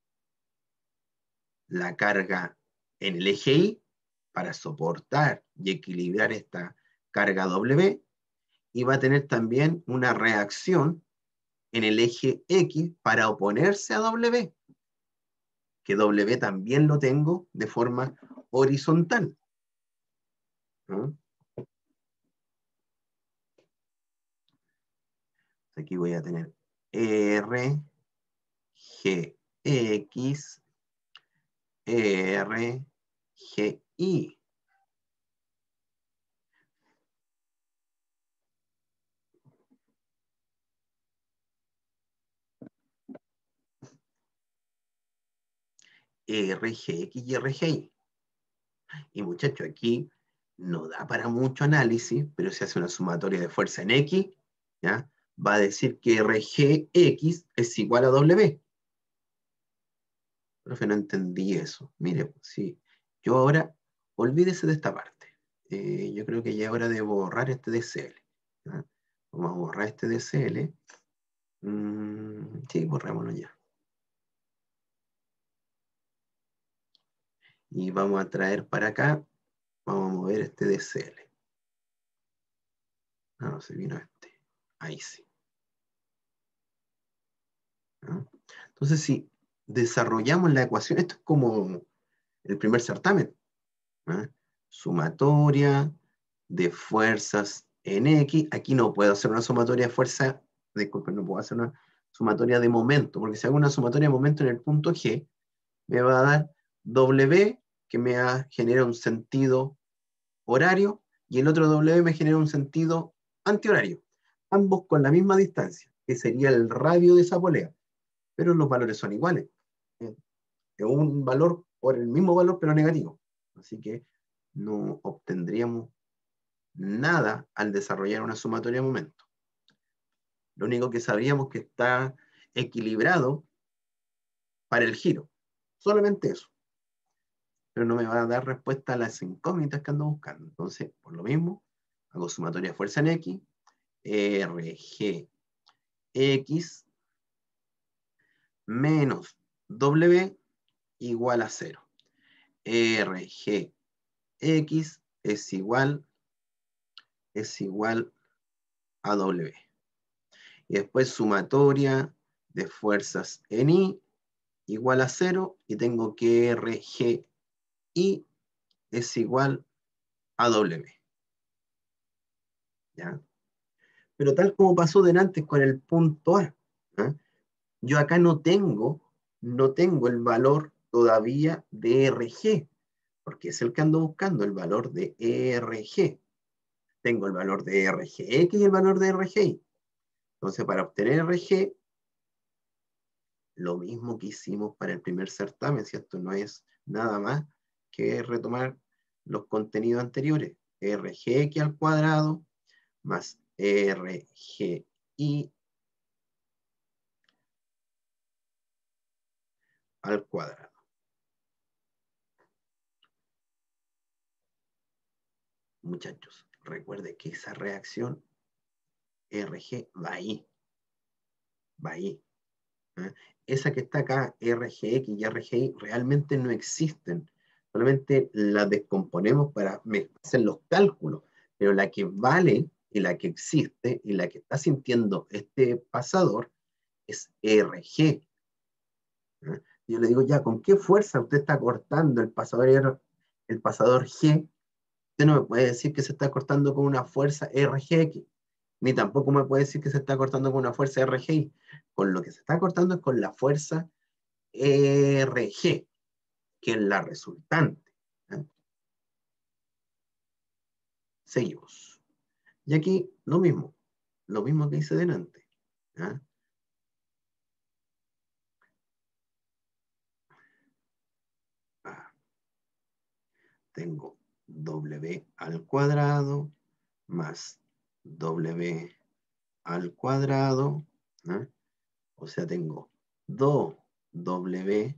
[SPEAKER 1] la carga en el eje Y para soportar y equilibrar esta carga W, y va a tener también una reacción en el eje X para oponerse a W, que W también lo tengo de forma horizontal. ¿No? Aquí voy a tener R, G, X, R, G, Y. R G X y R G Y. Y muchachos, aquí no da para mucho análisis, pero si hace una sumatoria de fuerza en X, ¿ya?, va a decir que R G X es igual a W. Profe, no entendí eso. Mire, sí, yo ahora, olvídese de esta parte. Eh, yo creo que ya es hora de borrar este D C L. ¿Ya? Vamos a borrar este D C L. Mm, sí, borrémoslo ya. Y vamos a traer para acá, vamos a mover este D C L. Ah, no, se vino este. Ahí sí. ¿Ya? Entonces, si desarrollamos la ecuación, esto es como el primer certamen. ¿Ya? Sumatoria de fuerzas en X. Aquí no puedo hacer una sumatoria de fuerza, disculpen, no puedo hacer una sumatoria de momento, porque si hago una sumatoria de momento en el punto G, me va a dar W, que me genera un sentido horario, y el otro W me genera un sentido antihorario, ambos con la misma distancia, que sería el radio de esa polea, pero los valores son iguales. Es un valor por el mismo valor, pero negativo. Así que no obtendríamos nada al desarrollar una sumatoria de momento. Lo único que sabríamos que está equilibrado para el giro. Solamente eso. Pero no me va a dar respuesta a las incógnitas que ando buscando. Entonces, por lo mismo, hago sumatoria de fuerza en X, R G X menos W igual a cero. R G X es igual, es igual A W. Y después sumatoria de fuerzas en I igual a cero, y tengo que R G I es igual a W. ¿Ya? Pero tal como pasó delante con el punto A, ¿eh? Yo acá no tengo, no tengo el valor todavía de R G, porque es el que ando buscando, el valor de R G. Tengo el valor de R G X y el valor de R G Y. Entonces, para obtener R G, lo mismo que hicimos para el primer certamen, si esto no es nada más que retomar los contenidos anteriores. R G X al cuadrado más R G Y al cuadrado. Muchachos, recuerde que esa reacción R G va ahí, va ahí. ¿eh? Esa que está acá, R G X y R G Y, realmente no existen. Solamente la descomponemos para hacer los cálculos, pero la que vale y la que existe y la que está sintiendo este pasador es R G. ¿eh? Yo le digo, ya, ¿con qué fuerza usted está cortando el pasador, R, el pasador G? Usted no me puede decir que se está cortando con una fuerza R G X, ni tampoco me puede decir que se está cortando con una fuerza R G I. Con lo que se está cortando es con la fuerza R G, que es la resultante. ¿eh? Seguimos. Y aquí lo mismo, lo mismo que hice delante. ¿eh? Ah, tengo W al cuadrado más W al cuadrado. ¿eh? O sea, tengo dos W.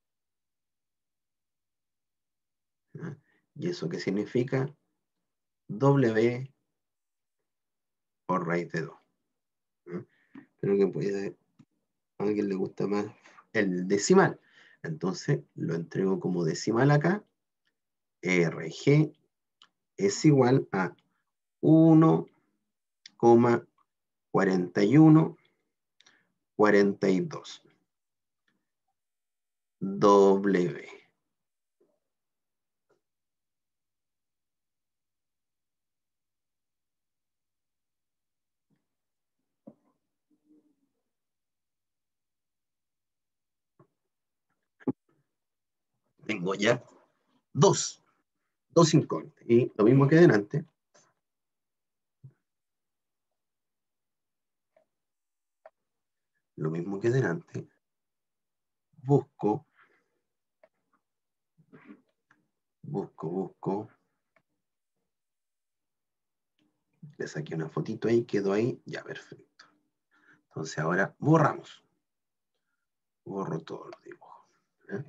[SPEAKER 1] ¿eh? ¿Y eso qué significa? W por raíz de dos. ¿eh? Pero que puede, a alguien le gusta más el decimal. Entonces lo entrego como decimal acá. R G es igual a uno coma cuarenta y uno cuarenta y dos. W. Tengo ya dos. Dos incógnitas. Y lo mismo que delante. Lo mismo que delante. Busco. Busco, busco. Le saqué una fotito ahí, quedó ahí. Ya, perfecto. Entonces ahora borramos. Borro todos los dibujos. ¿eh?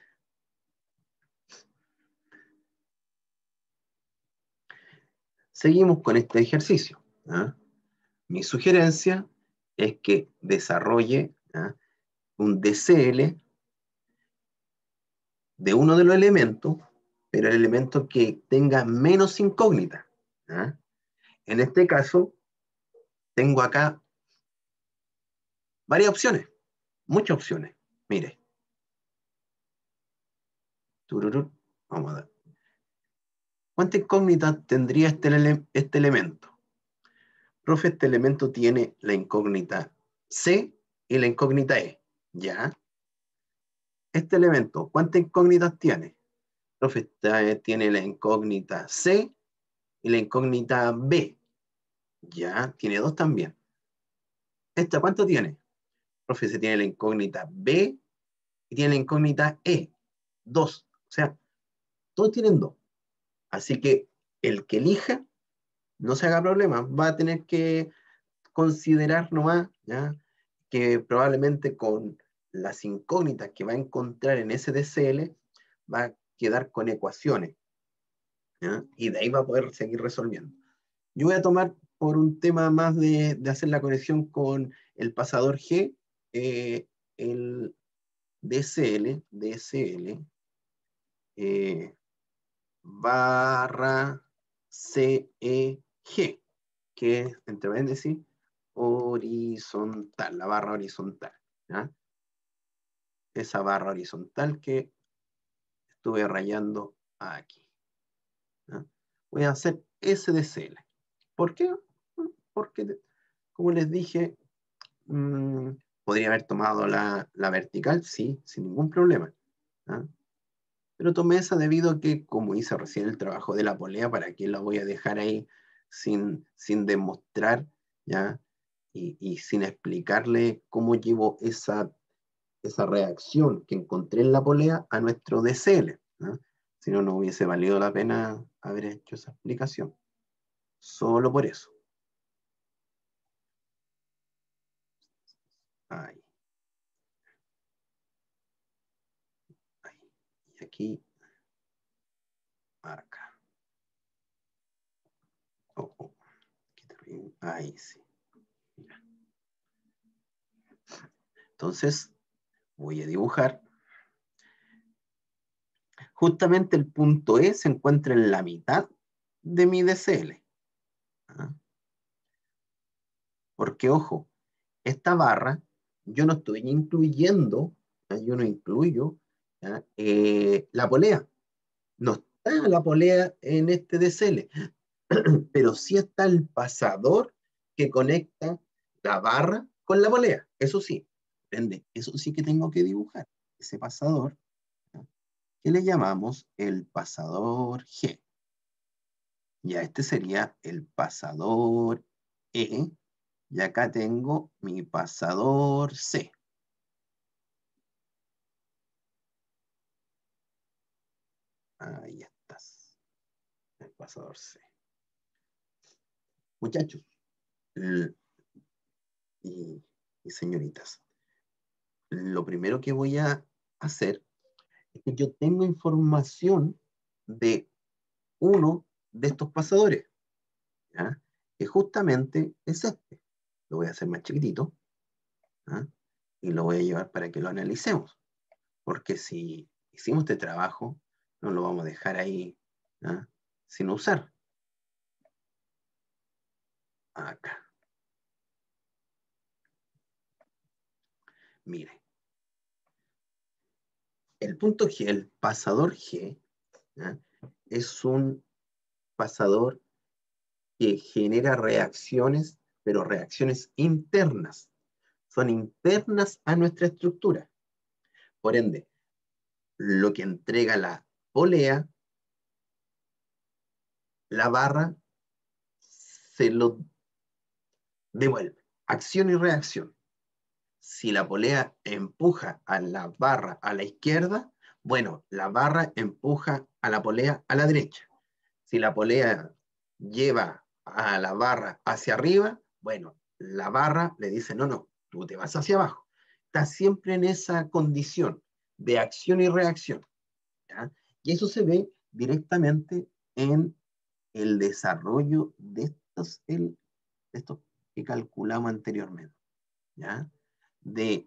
[SPEAKER 1] Seguimos con este ejercicio. ¿eh? Mi sugerencia es que desarrolle ¿eh? un D C L de uno de los elementos, pero el elemento que tenga menos incógnita. ¿eh? En este caso, tengo acá varias opciones, muchas opciones. Mire. Tururú. Vamos a ver. ¿Cuántas incógnitas tendría este, ele este elemento? Profe, este elemento tiene la incógnita C y la incógnita E. ¿Ya? Este elemento, ¿cuántas incógnitas tiene? Profe, esta, tiene la incógnita C y la incógnita B. ¿Ya? Tiene dos también. ¿Esta cuánto tiene? Profe, se tiene la incógnita B y tiene la incógnita E. Dos. O sea, todos tienen dos. Así que el que elija, no se haga problema, va a tener que considerar nomás, ¿ya? Que probablemente con las incógnitas que va a encontrar en ese D C L va a quedar con ecuaciones, ¿ya? Y de ahí va a poder seguir resolviendo. Yo voy a tomar por un tema más de, de hacer la conexión con el pasador G, eh, el D C L, D C L eh, barra C E G. que es, entre paréntesis, horizontal, la barra horizontal. ¿Ya? Esa barra horizontal que estuve rayando aquí. ¿Ya? Voy a hacer S de C L. ¿Por qué? Porque, como les dije, mmm, podría haber tomado la, la vertical, sí, sin ningún problema. ¿Ya? Pero tomé esa debido a que, como hice recién el trabajo de la polea, ¿para qué la voy a dejar ahí sin, sin demostrar, ¿ya? Y, y sin explicarle cómo llevo esa, esa reacción que encontré en la polea a nuestro D C L, ¿no? Si no, no hubiese valido la pena haber hecho esa explicación. Solo por eso. Ahí. Ahí. Y aquí. Acá. Oh, oh. Ahí sí. Entonces, voy a dibujar. Justamente el punto E se encuentra en la mitad de mi D C L. ¿Ah? Porque, ojo, esta barra, yo no estoy incluyendo, ¿ya? Yo no incluyo eh, la polea. No está la polea en este D C L, pero sí está el pasador que conecta la barra con la polea. Eso sí, ¿entiende? Eso sí que tengo que dibujar. Ese pasador, ¿ya? Que le llamamos el pasador G. Ya este sería el pasador E. Y acá tengo mi pasador C. Ahí estás. El pasador C. Muchachos y, y señoritas, lo primero que voy a hacer es que yo tengo información de uno de estos pasadores, ¿ya? Que justamente es este. Lo voy a hacer más chiquitito, ¿ya? Y lo voy a llevar para que lo analicemos. Porque si hicimos este trabajo, no lo vamos a dejar ahí, ¿ya? Sin usar. Acá. Mire. El punto G, el pasador G, ¿ya? Es un pasador que genera reacciones, pero reacciones internas. Son internas a nuestra estructura. Por ende, lo que entrega la polea, la barra, se lo devuelve. Acción y reacción. Si la polea empuja a la barra a la izquierda, bueno, la barra empuja a la polea a la derecha. Si la polea lleva a la barra hacia arriba, bueno, la barra le dice, no, no, tú te vas hacia abajo. Está siempre en esa condición de acción y reacción, ¿ya? Y eso se ve directamente en el desarrollo de estos, el, de estos que calculamos anteriormente, ¿ya? De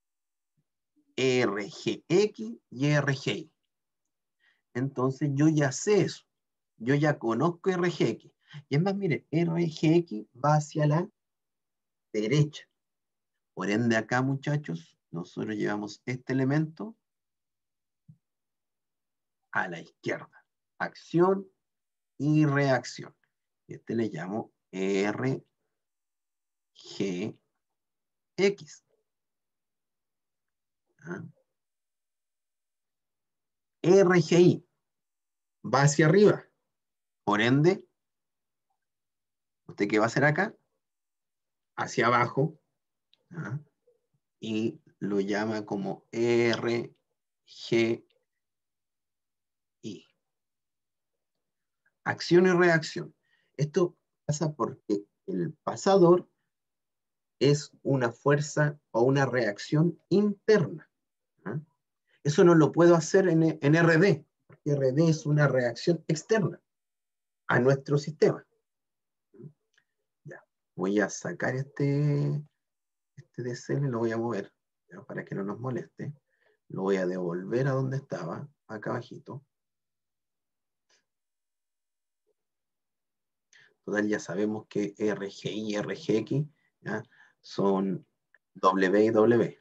[SPEAKER 1] R G X y R G Y. Entonces yo ya sé eso. Yo ya conozco R G X. Y es más, mire, R G X va hacia la derecha. Por ende, acá, muchachos, nosotros llevamos este elemento a la izquierda. Acción y reacción. Este le llamo R G X. ¿Ah? R G Y va hacia arriba. Por ende, ¿usted qué va a hacer acá? Hacia abajo. ¿Ah? Y lo llama como R G Y. Acción y reacción. Esto pasa porque el pasador es una fuerza o una reacción interna. ¿Ah? Eso no lo puedo hacer en, en R D, porque R D es una reacción externa a nuestro sistema. Ya. Voy a sacar este, este D C L y lo voy a mover, ¿ya? Para que no nos moleste. Lo voy a devolver a donde estaba, acá abajito. Total, ya sabemos que R G I y R G X, ¿ya?, son W y W.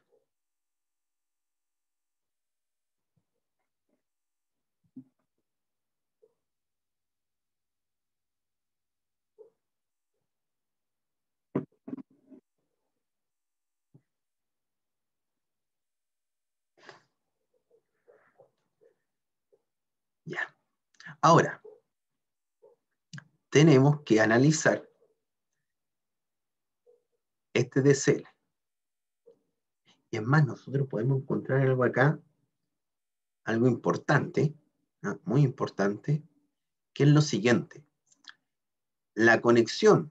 [SPEAKER 1] Ya. Ahora, tenemos que analizar este D C L. Y es más, nosotros podemos encontrar algo acá, algo importante, ¿no?, muy importante, que es lo siguiente. La conexión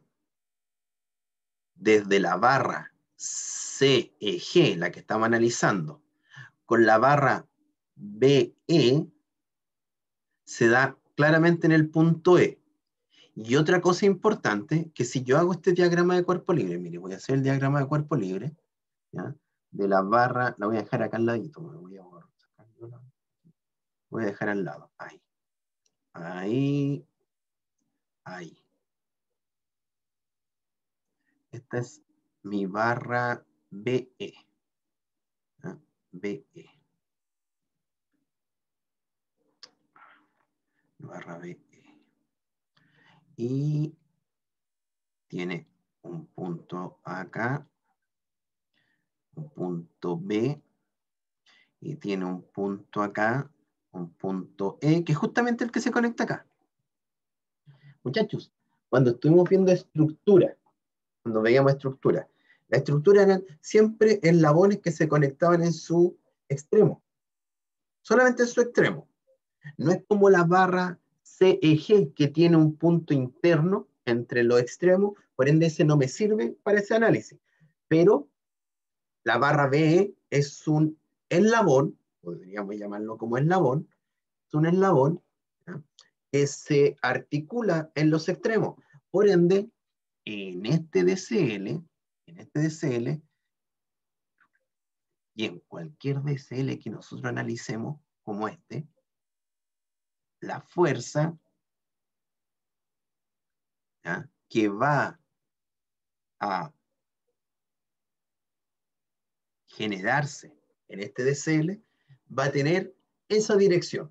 [SPEAKER 1] desde la barra C E G, la que estamos analizando, con la barra B E, se da claramente en el punto E. Y otra cosa importante, que si yo hago este diagrama de cuerpo libre, mire, voy a hacer el diagrama de cuerpo libre, ¿ya?, de la barra, la voy a dejar acá al ladito, me voy a, voy a dejar al lado, ahí, ahí, ahí. Esta es mi barra B E, ¿ya?, B E, barra B E. Y tiene un punto acá, un punto B, y tiene un punto acá, un punto E, que es justamente el que se conecta acá. Muchachos, cuando estuvimos viendo estructura, cuando veíamos estructura, la estructura eran siempre eslabones que se conectaban en su extremo, solamente en su extremo. No es como la barra C E G, que tiene un punto interno entre los extremos, por ende ese no me sirve para ese análisis. Pero la barra B E es un eslabón, podríamos llamarlo como eslabón, es un eslabón, ¿ya?, que se articula en los extremos. Por ende, en este D C L, en este D C L, y en cualquier D C L que nosotros analicemos, como este, la fuerza, ¿ya?, que va a generarse en este D C L va a tener esa dirección.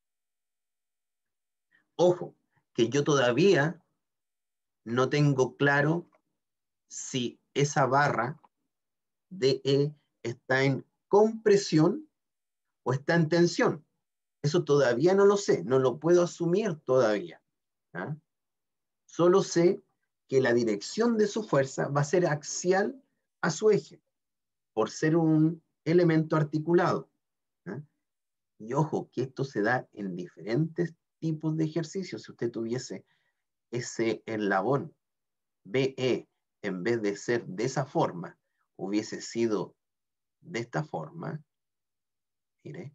[SPEAKER 1] Ojo, que yo todavía no tengo claro si esa barra D E está en compresión o está en tensión. Eso todavía no lo sé, no lo puedo asumir todavía, ¿ah? Solo sé que la dirección de su fuerza va a ser axial a su eje, por ser un elemento articulado, ¿ah? Y ojo, que esto se da en diferentes tipos de ejercicios. Si usted tuviese ese eslabón B E, en vez de ser de esa forma, hubiese sido de esta forma, mire,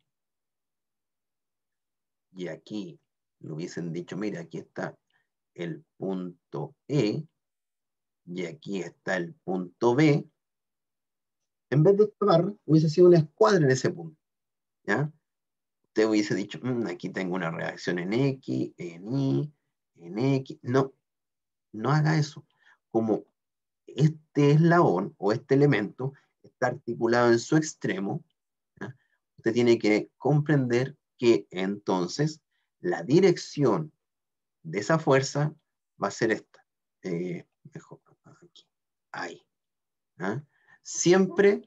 [SPEAKER 1] y aquí le hubiesen dicho, mira, aquí está el punto E, y aquí está el punto B, en vez de esta barra, hubiese sido una escuadra en ese punto, ¿ya? Usted hubiese dicho, mmm, aquí tengo una reacción en X, en Y, en X. No, no haga eso. Como este eslabón o este elemento está articulado en su extremo, ¿ya?, usted tiene que comprender que entonces la dirección de esa fuerza va a ser esta. Eh, mejor, aquí, ahí. ¿Ah? Siempre,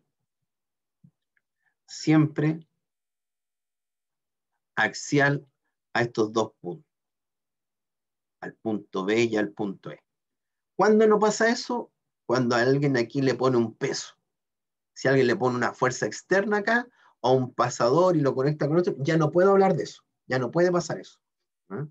[SPEAKER 1] siempre axial a estos dos puntos, al punto B y al punto E. ¿Cuándo no pasa eso? Cuando a alguien aquí le pone un peso. Si alguien le pone una fuerza externa acá, o un pasador y lo conecta con otro, ya no puedo hablar de eso. Ya no puede pasar eso. ¿Ah?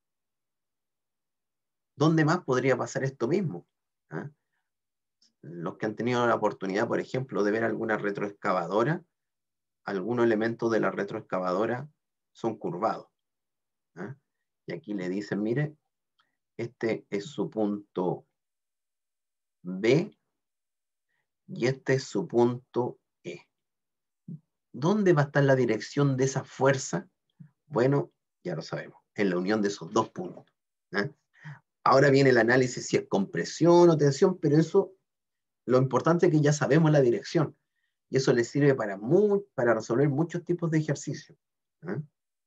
[SPEAKER 1] ¿Dónde más podría pasar esto mismo? ¿Ah? Los que han tenido la oportunidad, por ejemplo, de ver alguna retroexcavadora, algunos elementos de la retroexcavadora son curvados. ¿Ah? Y aquí le dicen, mire, este es su punto B y este es su punto E. ¿Dónde va a estar la dirección de esa fuerza? Bueno, ya lo sabemos, en la unión de esos dos puntos. ¿Ah? Ahora viene el análisis si es compresión o tensión, pero eso, lo importante es que ya sabemos la dirección. Y eso le sirve para, muy, para resolver muchos tipos de ejercicios. ¿eh?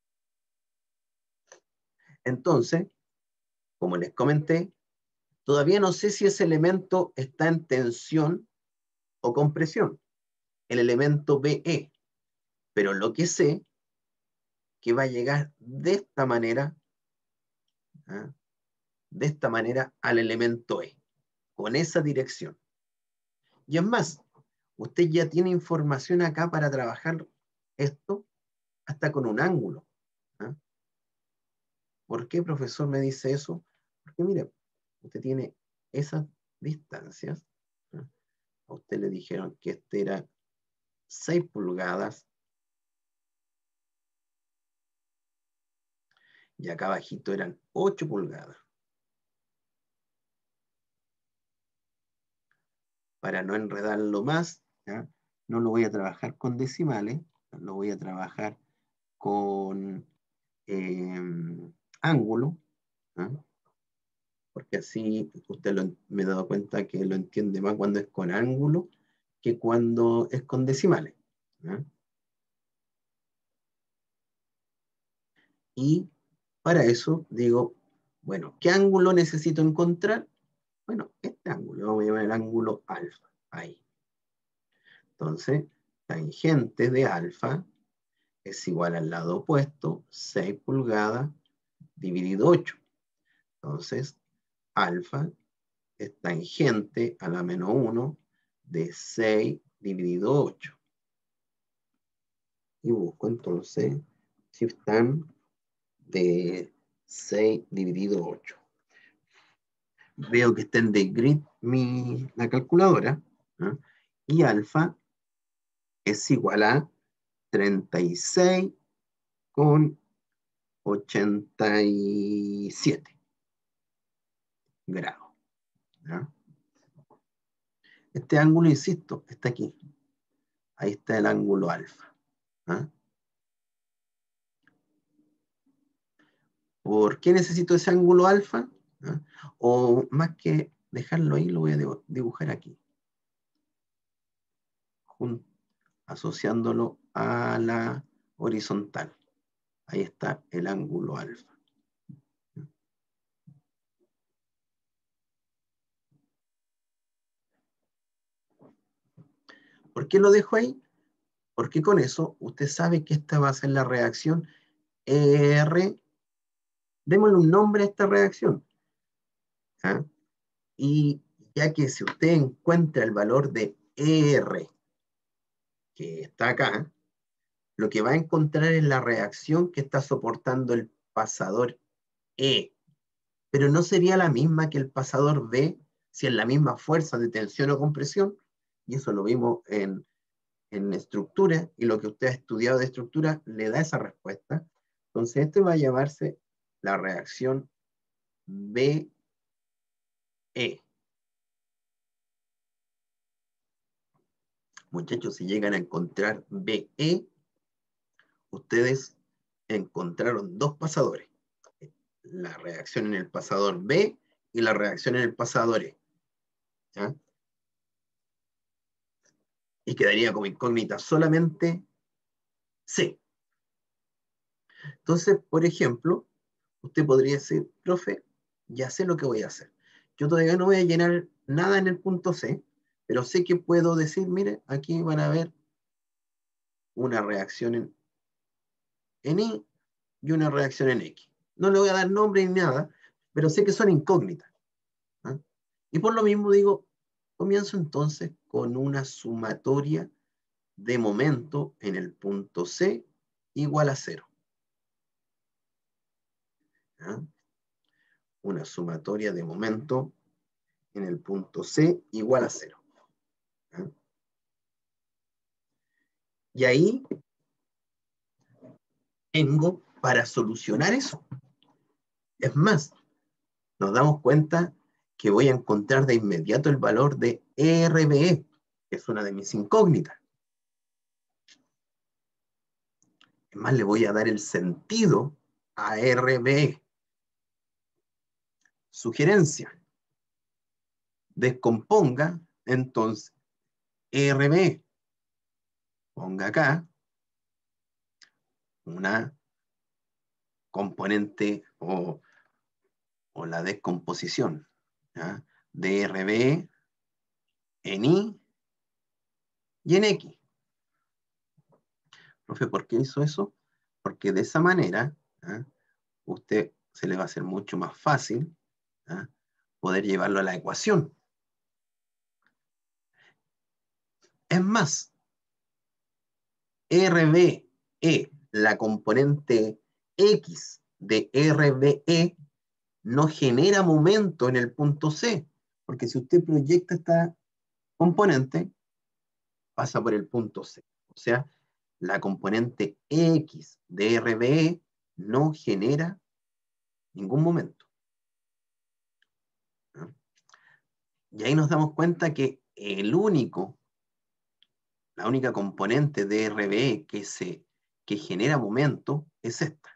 [SPEAKER 1] Entonces, como les comenté, todavía no sé si ese elemento está en tensión o compresión, el elemento B E, pero lo que sé que va a llegar de esta manera, ¿eh? de esta manera al elemento E, con esa dirección. Y es más, usted ya tiene información acá para trabajar esto hasta con un ángulo. ¿eh? ¿Por qué, profesor, me dice eso? Porque mire, usted tiene esas distancias. ¿eh? A usted le dijeron que este era seis pulgadas y acá abajito eran ocho pulgadas. Para no enredarlo más, ¿ya? No lo voy a trabajar con decimales, lo voy a trabajar con eh, ángulo, ¿eh? Porque así usted lo, me he dado cuenta que lo entiende más cuando es con ángulo que cuando es con decimales. ¿eh? Y para eso digo, bueno, ¿qué ángulo necesito encontrar? Bueno, este ángulo, vamos a llamar el ángulo alfa, ahí. Entonces, tangente de alfa es igual al lado opuesto, seis pulgadas dividido ocho. Entonces, alfa es tangente a la menos uno de seis dividido ocho. Y busco entonces si están de seis dividido ocho. Veo que está en the grid mi, la calculadora, ¿no? Y alfa es igual a treinta y seis con ochenta y siete grados. ¿no? Este ángulo, insisto, está aquí. Ahí está el ángulo alfa. ¿no? ¿Por qué necesito ese ángulo alfa? ¿no? O más que dejarlo ahí, lo voy a dibujar aquí. Asociándolo a la horizontal. Ahí está el ángulo alfa. ¿Por qué lo dejo ahí? Porque con eso usted sabe que esta va a ser la reacción E R. Démosle un nombre a esta reacción. ¿ah? Y ya que si usted encuentra el valor de E R, que está acá, lo que va a encontrar es la reacción que está soportando el pasador E. Pero no sería la misma que el pasador B si es la misma fuerza de tensión o compresión. Y eso lo vimos en, en estructura, y lo que usted ha estudiado de estructura le da esa respuesta. Entonces, esto va a llamarse la reacción B E. Muchachos, si llegan a encontrar B E, ustedes encontraron dos pasadores. La reacción en el pasador B y la reacción en el pasador E. ¿ya? Y quedaría como incógnita solamente C. Entonces, por ejemplo, usted podría decir, profe, ya sé lo que voy a hacer. Yo todavía no voy a llenar nada en el punto C, pero sé que puedo decir, mire, aquí van a ver una reacción en, en Y y una reacción en X. No le voy a dar nombre ni nada, pero sé que son incógnitas. ¿eh? Y por lo mismo digo, comienzo entonces con una sumatoria de momento en el punto C igual a cero. ¿eh? Una sumatoria de momento en el punto C igual a cero. ¿eh? Y ahí tengo para solucionar eso. Es más, nos damos cuenta que voy a encontrar de inmediato el valor de E R B E, que es una de mis incógnitas. Es más, le voy a dar el sentido a R B E. Sugerencia. Descomponga entonces R B. Ponga acá una componente o, o la descomposición, ¿ya?, de R B en Y y en X. Profe, ¿por qué hizo eso? Porque de esa manera, ¿ya?, usted se le va a hacer mucho más fácil, ¿ya?, poder llevarlo a la ecuación. Es más, R B E, la componente X de R B E, no genera momento en el punto C, porque si usted proyecta esta componente, pasa por el punto C. O sea, la componente X de R B E no genera ningún momento. ¿No? Y ahí nos damos cuenta que el único, la única componente de R B E que, se, que genera momento es esta.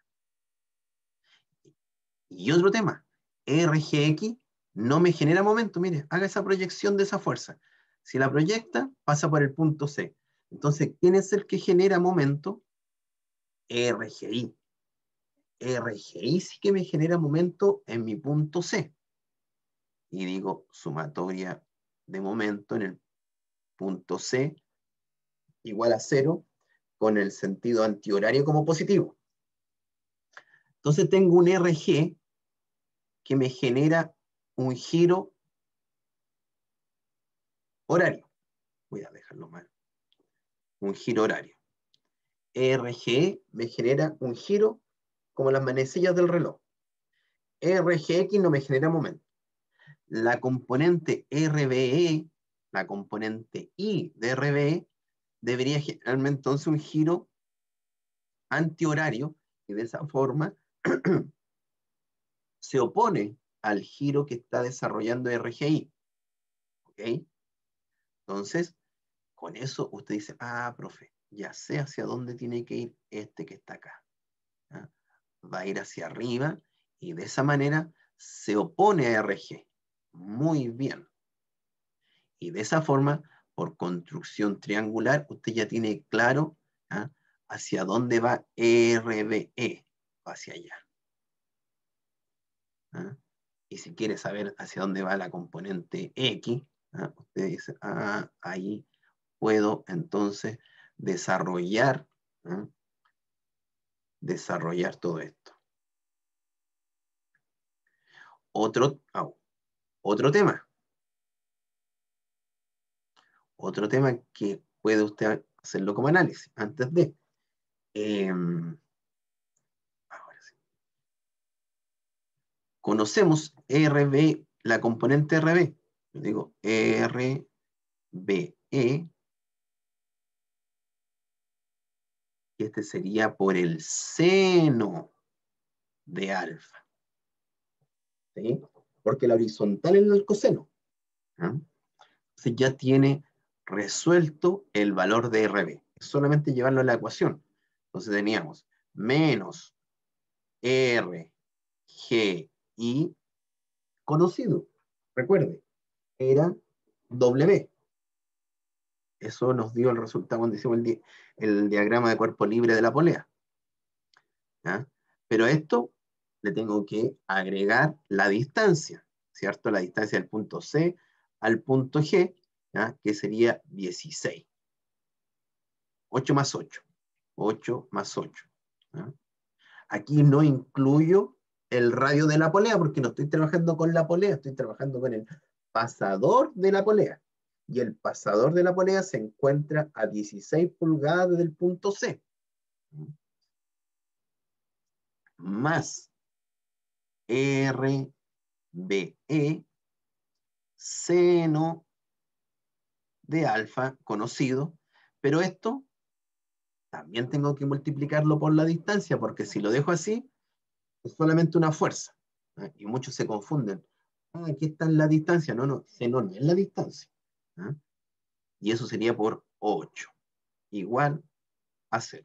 [SPEAKER 1] Y otro tema, R G X no me genera momento. Mire, haga esa proyección de esa fuerza. Si la proyecta, pasa por el punto C. Entonces, ¿quién es el que genera momento? R G I. R G I sí que me genera momento en mi punto C. Y digo sumatoria de momento en el punto C igual a cero, con el sentido antihorario como positivo. Entonces tengo un R G que me genera un giro horario. Voy a dejarlo mal. Un giro horario. R G E me genera un giro como las manecillas del reloj. R G X no me genera momento. La componente R B E, la componente I de R B E, debería generarme entonces un giro antihorario y de esa forma se opone al giro que está desarrollando R G I. ¿Ok? Entonces, con eso usted dice, ah, profe, ya sé hacia dónde tiene que ir este que está acá. ¿Ah? Va a ir hacia arriba y de esa manera se opone a R G. Muy bien. Y de esa forma, por construcción triangular, usted ya tiene claro, ¿ah?, hacia dónde va R B E, hacia allá. ¿Ah? Y si quiere saber hacia dónde va la componente X, ¿ah?, usted dice, ah, ahí puedo entonces desarrollar, ¿ah?, desarrollar todo esto. Otro, oh, otro tema. Otro tema que puede usted hacerlo como análisis antes de. Eh, ahora sí. Conocemos R B, la componente R B. Yo digo R B E. Este sería por el seno de alfa. ¿Sí? Porque la horizontal es el coseno. ¿Ah? Entonces ya tiene resuelto el valor de R B. Es solamente llevarlo a la ecuación. Entonces teníamos menos R G I conocido. Recuerde, era W. Eso nos dio el resultado cuando hicimos el, di el diagrama de cuerpo libre de la polea. ¿Ah? Pero a esto le tengo que agregar la distancia, ¿cierto? La distancia del punto C al punto G, ¿ah?, que sería dieciséis. ocho más ocho. ocho más ocho. ¿Ah? Aquí no incluyo el radio de la polea porque no estoy trabajando con la polea, estoy trabajando con el pasador de la polea. Y el pasador de la polea se encuentra a dieciséis pulgadas del punto C. Más R B E seno de alfa conocido, pero esto también tengo que multiplicarlo por la distancia, porque si lo dejo así, es solamente una fuerza. ¿Eh? Y muchos se confunden. Ah, aquí está en la distancia. No, no, seno no es la distancia. ¿Eh? Y eso sería por ocho, igual a cero.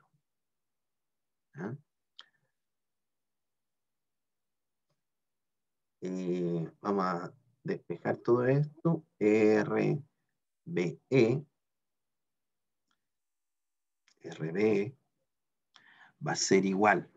[SPEAKER 1] ¿Eh? Eh, eh, vamos a despejar todo esto, R B E, R B E va a ser igual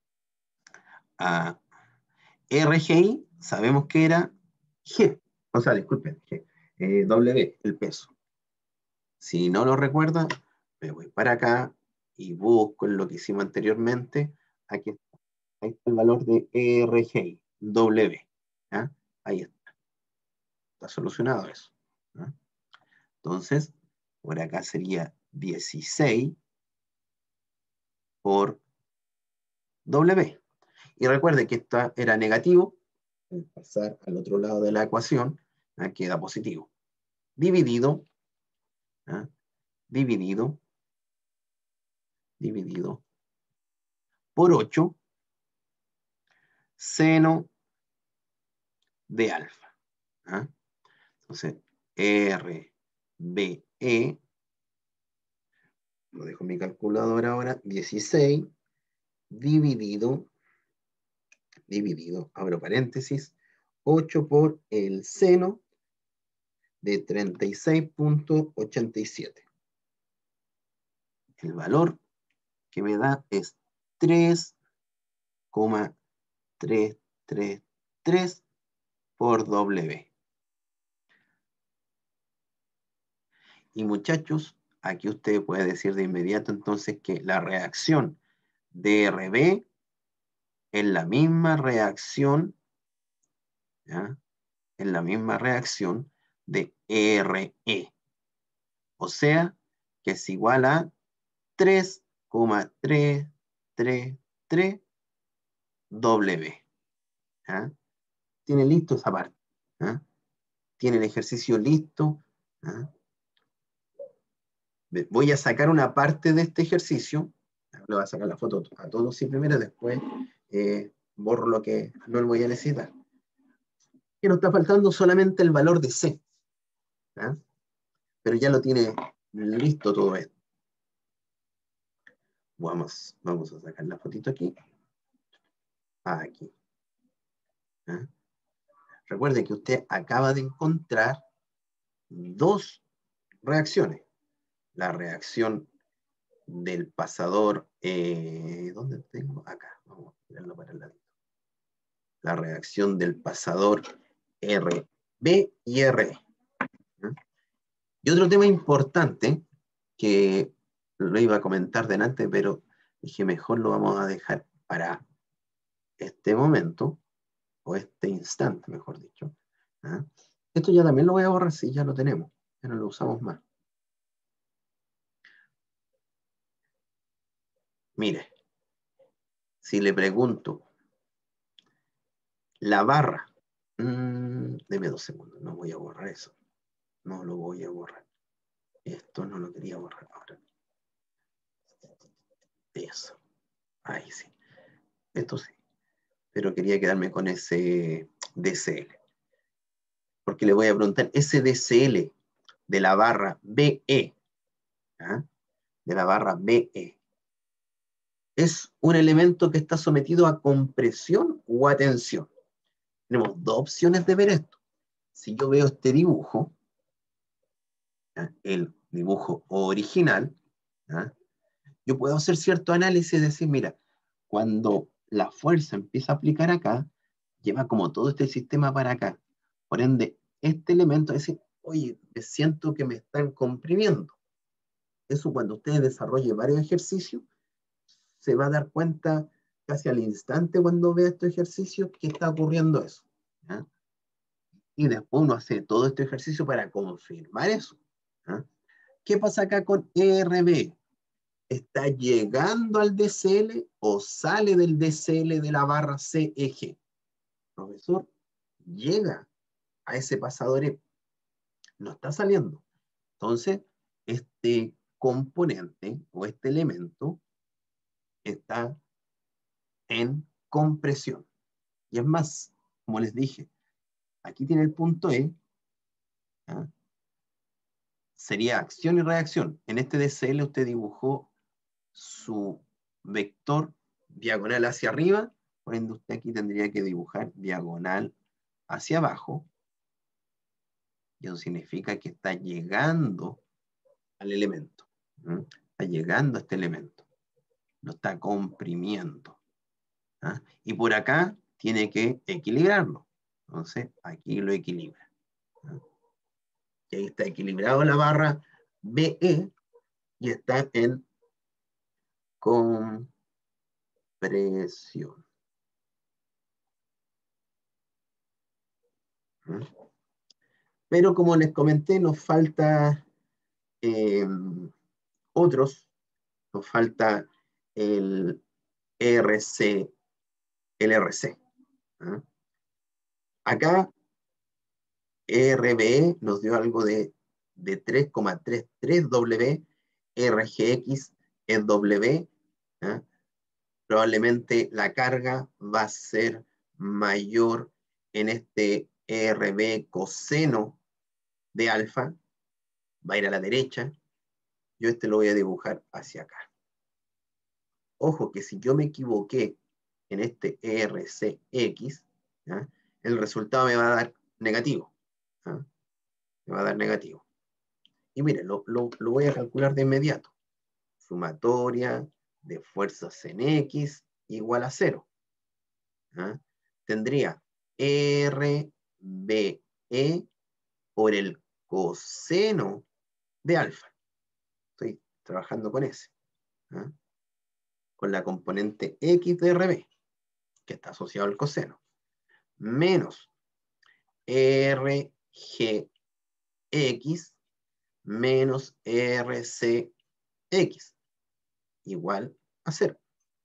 [SPEAKER 1] a R G I, sabemos que era G, o sea, disculpen, G, eh, W, el peso. Si no lo recuerdan, me voy para acá y busco en lo que hicimos anteriormente. Aquí está. Ahí está el valor de R G I, W. ¿Ya? Ahí está. Está solucionado eso. ¿Ya? Entonces, por acá sería dieciséis por W. Y recuerde que esto era negativo. Al pasar al otro lado de la ecuación, ¿ya? Queda positivo. Dividido, ¿ya? dividido, dividido por ocho, seno de alfa. ¿Ah? Entonces, R B E, lo dejo en mi calculadora ahora, dieciséis dividido, dividido, abro paréntesis, ocho por el seno de treinta y seis punto ochenta y siete. El valor que me da es tres coma trescientos treinta y tres por W. Y muchachos, aquí usted puede decir de inmediato entonces que la reacción de R B es la misma reacción, ¿ya? Es la misma reacción de R E. O sea, que es igual a tres coma trescientos treinta y tres W. ¿Ya? Tiene listo esa parte. ¿Ya? Tiene el ejercicio listo. ¿Ya? Voy a sacar una parte de este ejercicio. Le voy a sacar la foto a todos sí primero, después eh, borro lo que no lo voy a necesitar. Y nos está faltando solamente el valor de C. ¿Ya? Pero ya lo tiene listo todo esto. Vamos, vamos a sacar la fotito aquí. Aquí. ¿Ya? Recuerde que usted acaba de encontrar dos reacciones. La reacción del pasador, eh, ¿dónde tengo? Acá, vamos a tirarlo para el ladito. La reacción del pasador R B y R E. ¿Ya? Y otro tema importante, que lo iba a comentar delante, pero dije mejor lo vamos a dejar para este momento, o este instante, mejor dicho. ¿Ah? Esto ya también lo voy a borrar, sí, ya lo tenemos, ya no lo usamos más. Mire, si le pregunto, la barra, mmm, deme dos segundos, no voy a borrar eso, no lo voy a borrar. Esto no lo quería borrar ahora. Eso, ahí sí, esto sí, pero quería quedarme con ese D C L. Porque le voy a preguntar, ese D C L de la barra B E, ¿ah? de la barra B E, ¿es un elemento que está sometido a compresión o a tensión? Tenemos dos opciones de ver esto. Si yo veo este dibujo, ¿ah? el dibujo original, ¿ah? yo puedo hacer cierto análisis y decir, mira, cuando la fuerza empieza a aplicar acá, lleva como todo este sistema para acá. Por ende, este elemento es decir, oye, me siento que me están comprimiendo. Eso cuando usted desarrolle varios ejercicios, se va a dar cuenta casi al instante cuando vea estos ejercicios que está ocurriendo eso. ¿Ya? Y después uno hace todo este ejercicio para confirmar eso. ¿Ya? ¿Qué pasa acá con E R B? ¿Está llegando al D C L o sale del D C L de la barra C E G? Profesor, llega a ese pasador E, no está saliendo. Entonces, este componente o este elemento está en compresión. Y es más, como les dije, aquí tiene el punto E, ¿ah? Sería acción y reacción. En este D C L usted dibujó su vector diagonal hacia arriba, por ende usted aquí tendría que dibujar diagonal hacia abajo, y eso significa que está llegando al elemento. ¿Mm? Está llegando a este elemento. Lo está comprimiendo. ¿Ah? Y por acá tiene que equilibrarlo. Entonces, aquí lo equilibra. ¿Ah? Y ahí está equilibrado la barra B E y está en compresión. ¿Mm? Pero como les comenté, nos falta eh, otros, nos falta el R C, el R C. ¿Ah? Acá R B E nos dio algo de, de tres coma treinta y tres W, R G X es W, ¿ah? Probablemente la carga va a ser mayor en este R B coseno de alfa, va a ir a la derecha, yo este lo voy a dibujar hacia acá. Ojo que si yo me equivoqué en este R C X, ¿ah? El resultado me va a dar negativo. ¿Ah? Me va a dar negativo. Y miren, lo, lo, lo voy a calcular de inmediato. Sumatoria de fuerzas en X igual a cero. ¿Ah? Tendría R B E por el coseno de alfa. Estoy trabajando con ese. ¿Ah? Con la componente X de R B, que está asociado al coseno. Menos R G X menos R C X igual a cero.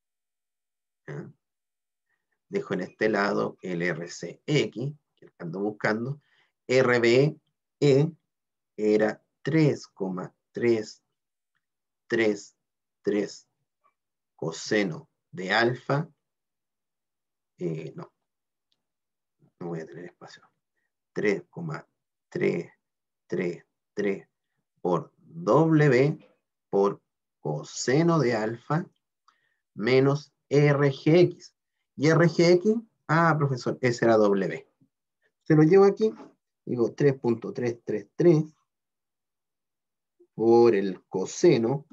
[SPEAKER 1] ¿Ah? Dejo en este lado el R C X, que ando buscando. R B E era tres coma trescientos treinta y tres coseno de alfa. Eh, no, no voy a tener espacio. tres coma trescientos treinta y tres por W por coseno de alfa menos R G X. ¿Y R G X? Ah, profesor, ese era W. Se lo llevo aquí, digo tres punto trescientos treinta y tres por el coseno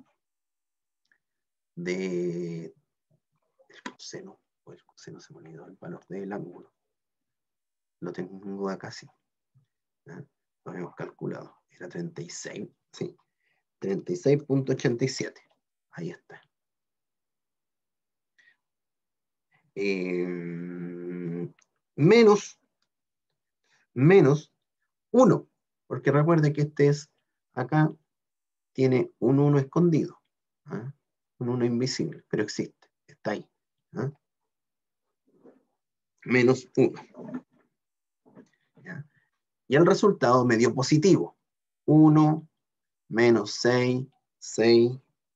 [SPEAKER 1] de... El coseno, o el coseno se me olvidó, el valor del ángulo. Lo tengo acá, sí. ¿Ah? Lo habíamos calculado. Era treinta y seis, sí. treinta y seis punto ochenta y siete. Ahí está. Eh, menos, menos uno. Porque recuerde que este es, acá, tiene un uno escondido. ¿Ah? Un uno invisible, pero existe. Está ahí. ¿Ah? Menos uno. ¿Ya? Y el resultado me dio positivo. uno menos seis, seis,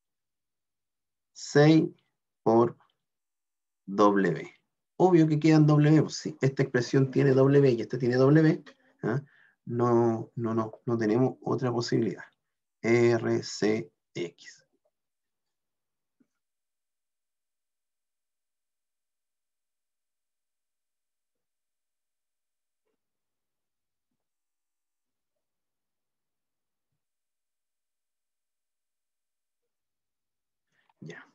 [SPEAKER 1] seis por W. Obvio que quedan W, pues si esta expresión tiene W y esta tiene W, ¿ah? no, no, no, no tenemos otra posibilidad. R C X. Ya.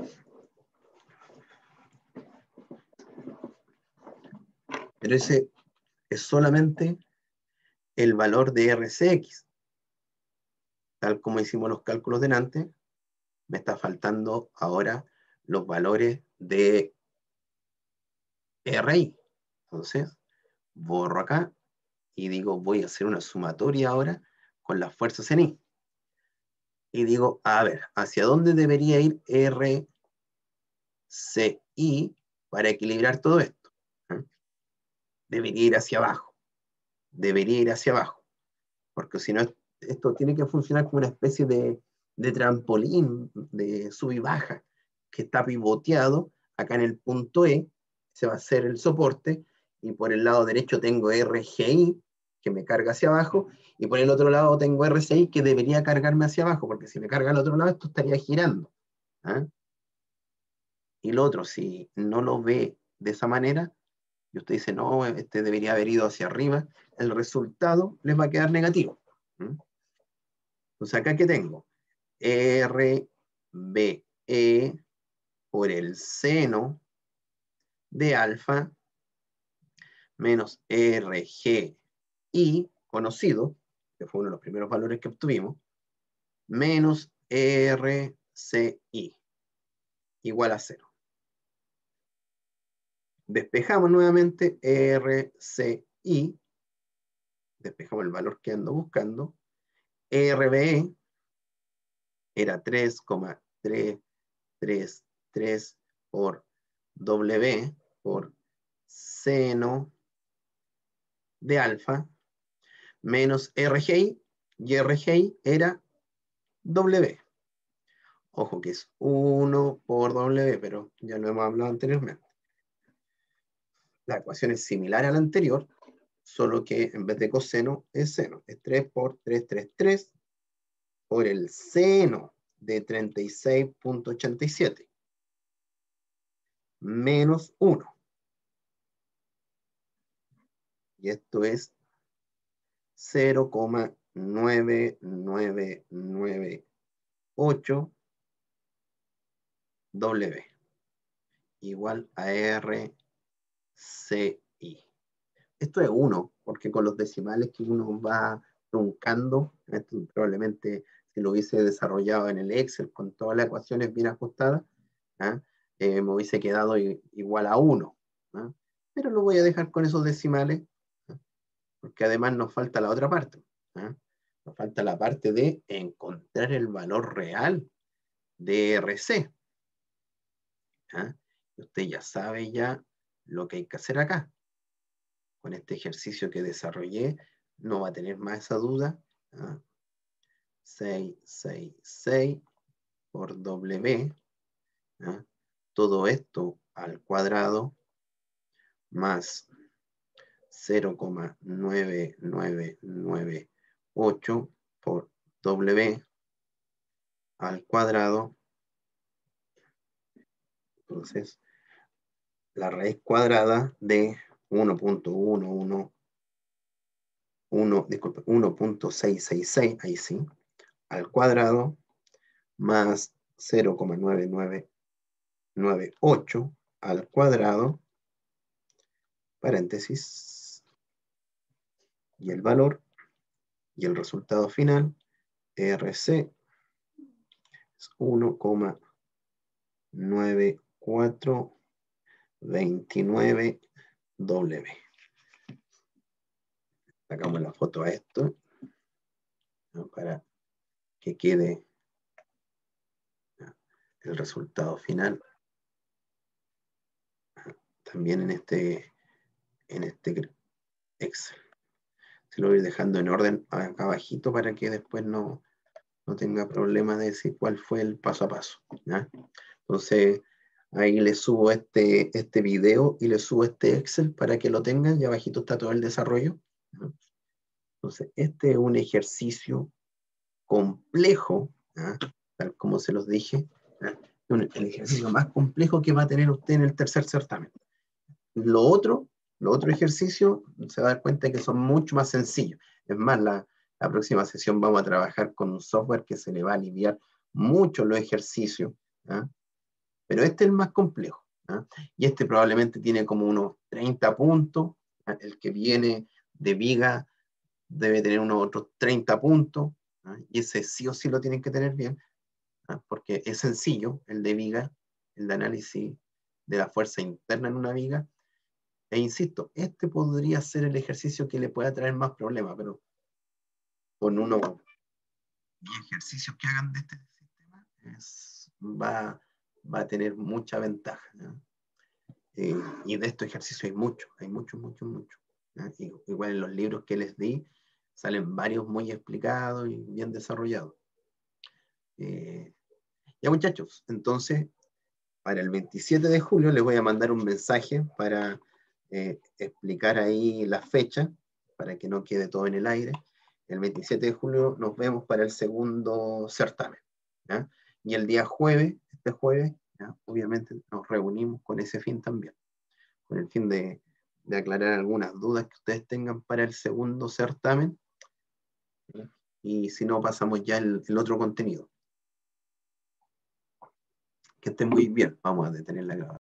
[SPEAKER 1] Pero ese es solamente el valor de R C X. Tal como hicimos los cálculos delante, me está faltando ahora los valores de R I. Entonces, borro acá y digo, voy a hacer una sumatoria ahora con las fuerzas en I. Y digo, a ver, ¿hacia dónde debería ir R C I para equilibrar todo esto? ¿Eh? Debería ir hacia abajo. Debería ir hacia abajo. Porque si no, esto tiene que funcionar como una especie de, de trampolín, de sub y baja, que está pivoteado acá en el punto E, se va a hacer el soporte, y por el lado derecho tengo R G I, que me carga hacia abajo, y por el otro lado tengo R C I, que debería cargarme hacia abajo, porque si me carga al otro lado, esto estaría girando. ¿Ah? Y lo otro, si no lo ve de esa manera, y usted dice, no, este debería haber ido hacia arriba, el resultado les va a quedar negativo. ¿Mm? Entonces, ¿acá qué tengo? R B E por el seno de alfa menos R G I, conocido, que fue uno de los primeros valores que obtuvimos, menos R C I, igual a cero. Despejamos nuevamente R C I, despejamos el valor que ando buscando, R B E era tres coma trescientos treinta y tres por W por seno de alfa menos R G I, y R G I era W. Ojo que es uno por W, pero ya lo hemos hablado anteriormente. La ecuación es similar a la anterior, solo que en vez de coseno es seno. Es tres por trescientos treinta y tres por el seno de treinta y seis punto ochenta y siete menos uno. Y esto es cero coma nueve nueve nueve ocho W igual a R C I. Esto es uno, porque con los decimales que uno va truncando, esto probablemente si lo hubiese desarrollado en el Excel con todas las ecuaciones bien ajustadas, ¿ah? eh, me hubiese quedado igual a uno. ¿Ah? Pero lo voy a dejar con esos decimales, ¿ah? Porque además nos falta la otra parte. ¿Ah? Nos falta la parte de encontrar el valor real de R C. ¿Ah? Usted ya sabe ya lo que hay que hacer acá. Con este ejercicio que desarrollé, no va a tener más esa duda. ¿Ah? seis, seis, seis por W. ¿Ah? Todo esto al cuadrado más cero coma nueve nueve nueve ocho por W al cuadrado. Entonces, la raíz cuadrada de uno punto uno uno uno, disculpe, uno punto seiscientos sesenta y seis, ahí sí, al cuadrado más cero coma nueve nueve nueve ocho al cuadrado, paréntesis, y el valor, y el resultado final, R C, es uno coma nueve cuatro veintinueve W. Sacamos la foto a esto, ¿no? Para que quede el resultado final también en este, en este Excel. Se lo voy dejando en orden acá abajito para que después no, no tenga problema de decir cuál fue el paso a paso. ¿Ya? Entonces, ahí le subo este, este video y le subo este Excel para que lo tengan, y abajito está todo el desarrollo. ¿Ya? Entonces, este es un ejercicio complejo, ¿ya? Tal como se los dije, ¿ya? El ejercicio más complejo que va a tener usted en el tercer certamen. Lo otro, lo otro ejercicio, se va a dar cuenta que son mucho más sencillos. Es más, la, la próxima sesión vamos a trabajar con un software que se le va a aliviar mucho los ejercicios, ¿eh? Pero este es el más complejo, ¿eh? Y este probablemente tiene como unos treinta puntos, ¿eh? El que viene de viga debe tener unos otros treinta puntos, ¿eh? Y ese sí o sí lo tienen que tener bien, ¿eh? Porque es sencillo, el de viga, el de análisis de la fuerza interna en una viga. E insisto, este podría ser el ejercicio que le pueda traer más problemas, pero con unos diez ejercicios que hagan de este sistema, es, va, va a tener mucha ventaja. ¿No? Eh, y de estos ejercicios hay muchos, hay muchos, muchos, muchos. ¿No? Igual en los libros que les di, salen varios muy explicados y bien desarrollados. Eh, ya muchachos, entonces, para el veintisiete de julio les voy a mandar un mensaje para eh, explicar ahí la fecha, para que no quede todo en el aire. El veintisiete de julio nos vemos para el segundo certamen. ¿Ya? Y el día jueves, este jueves, ¿ya? Obviamente nos reunimos con ese fin también, con el fin de de aclarar algunas dudas que ustedes tengan para el segundo certamen. Y si no, pasamos ya al el otro contenido. Que estén muy bien. Vamos a detener la grabación.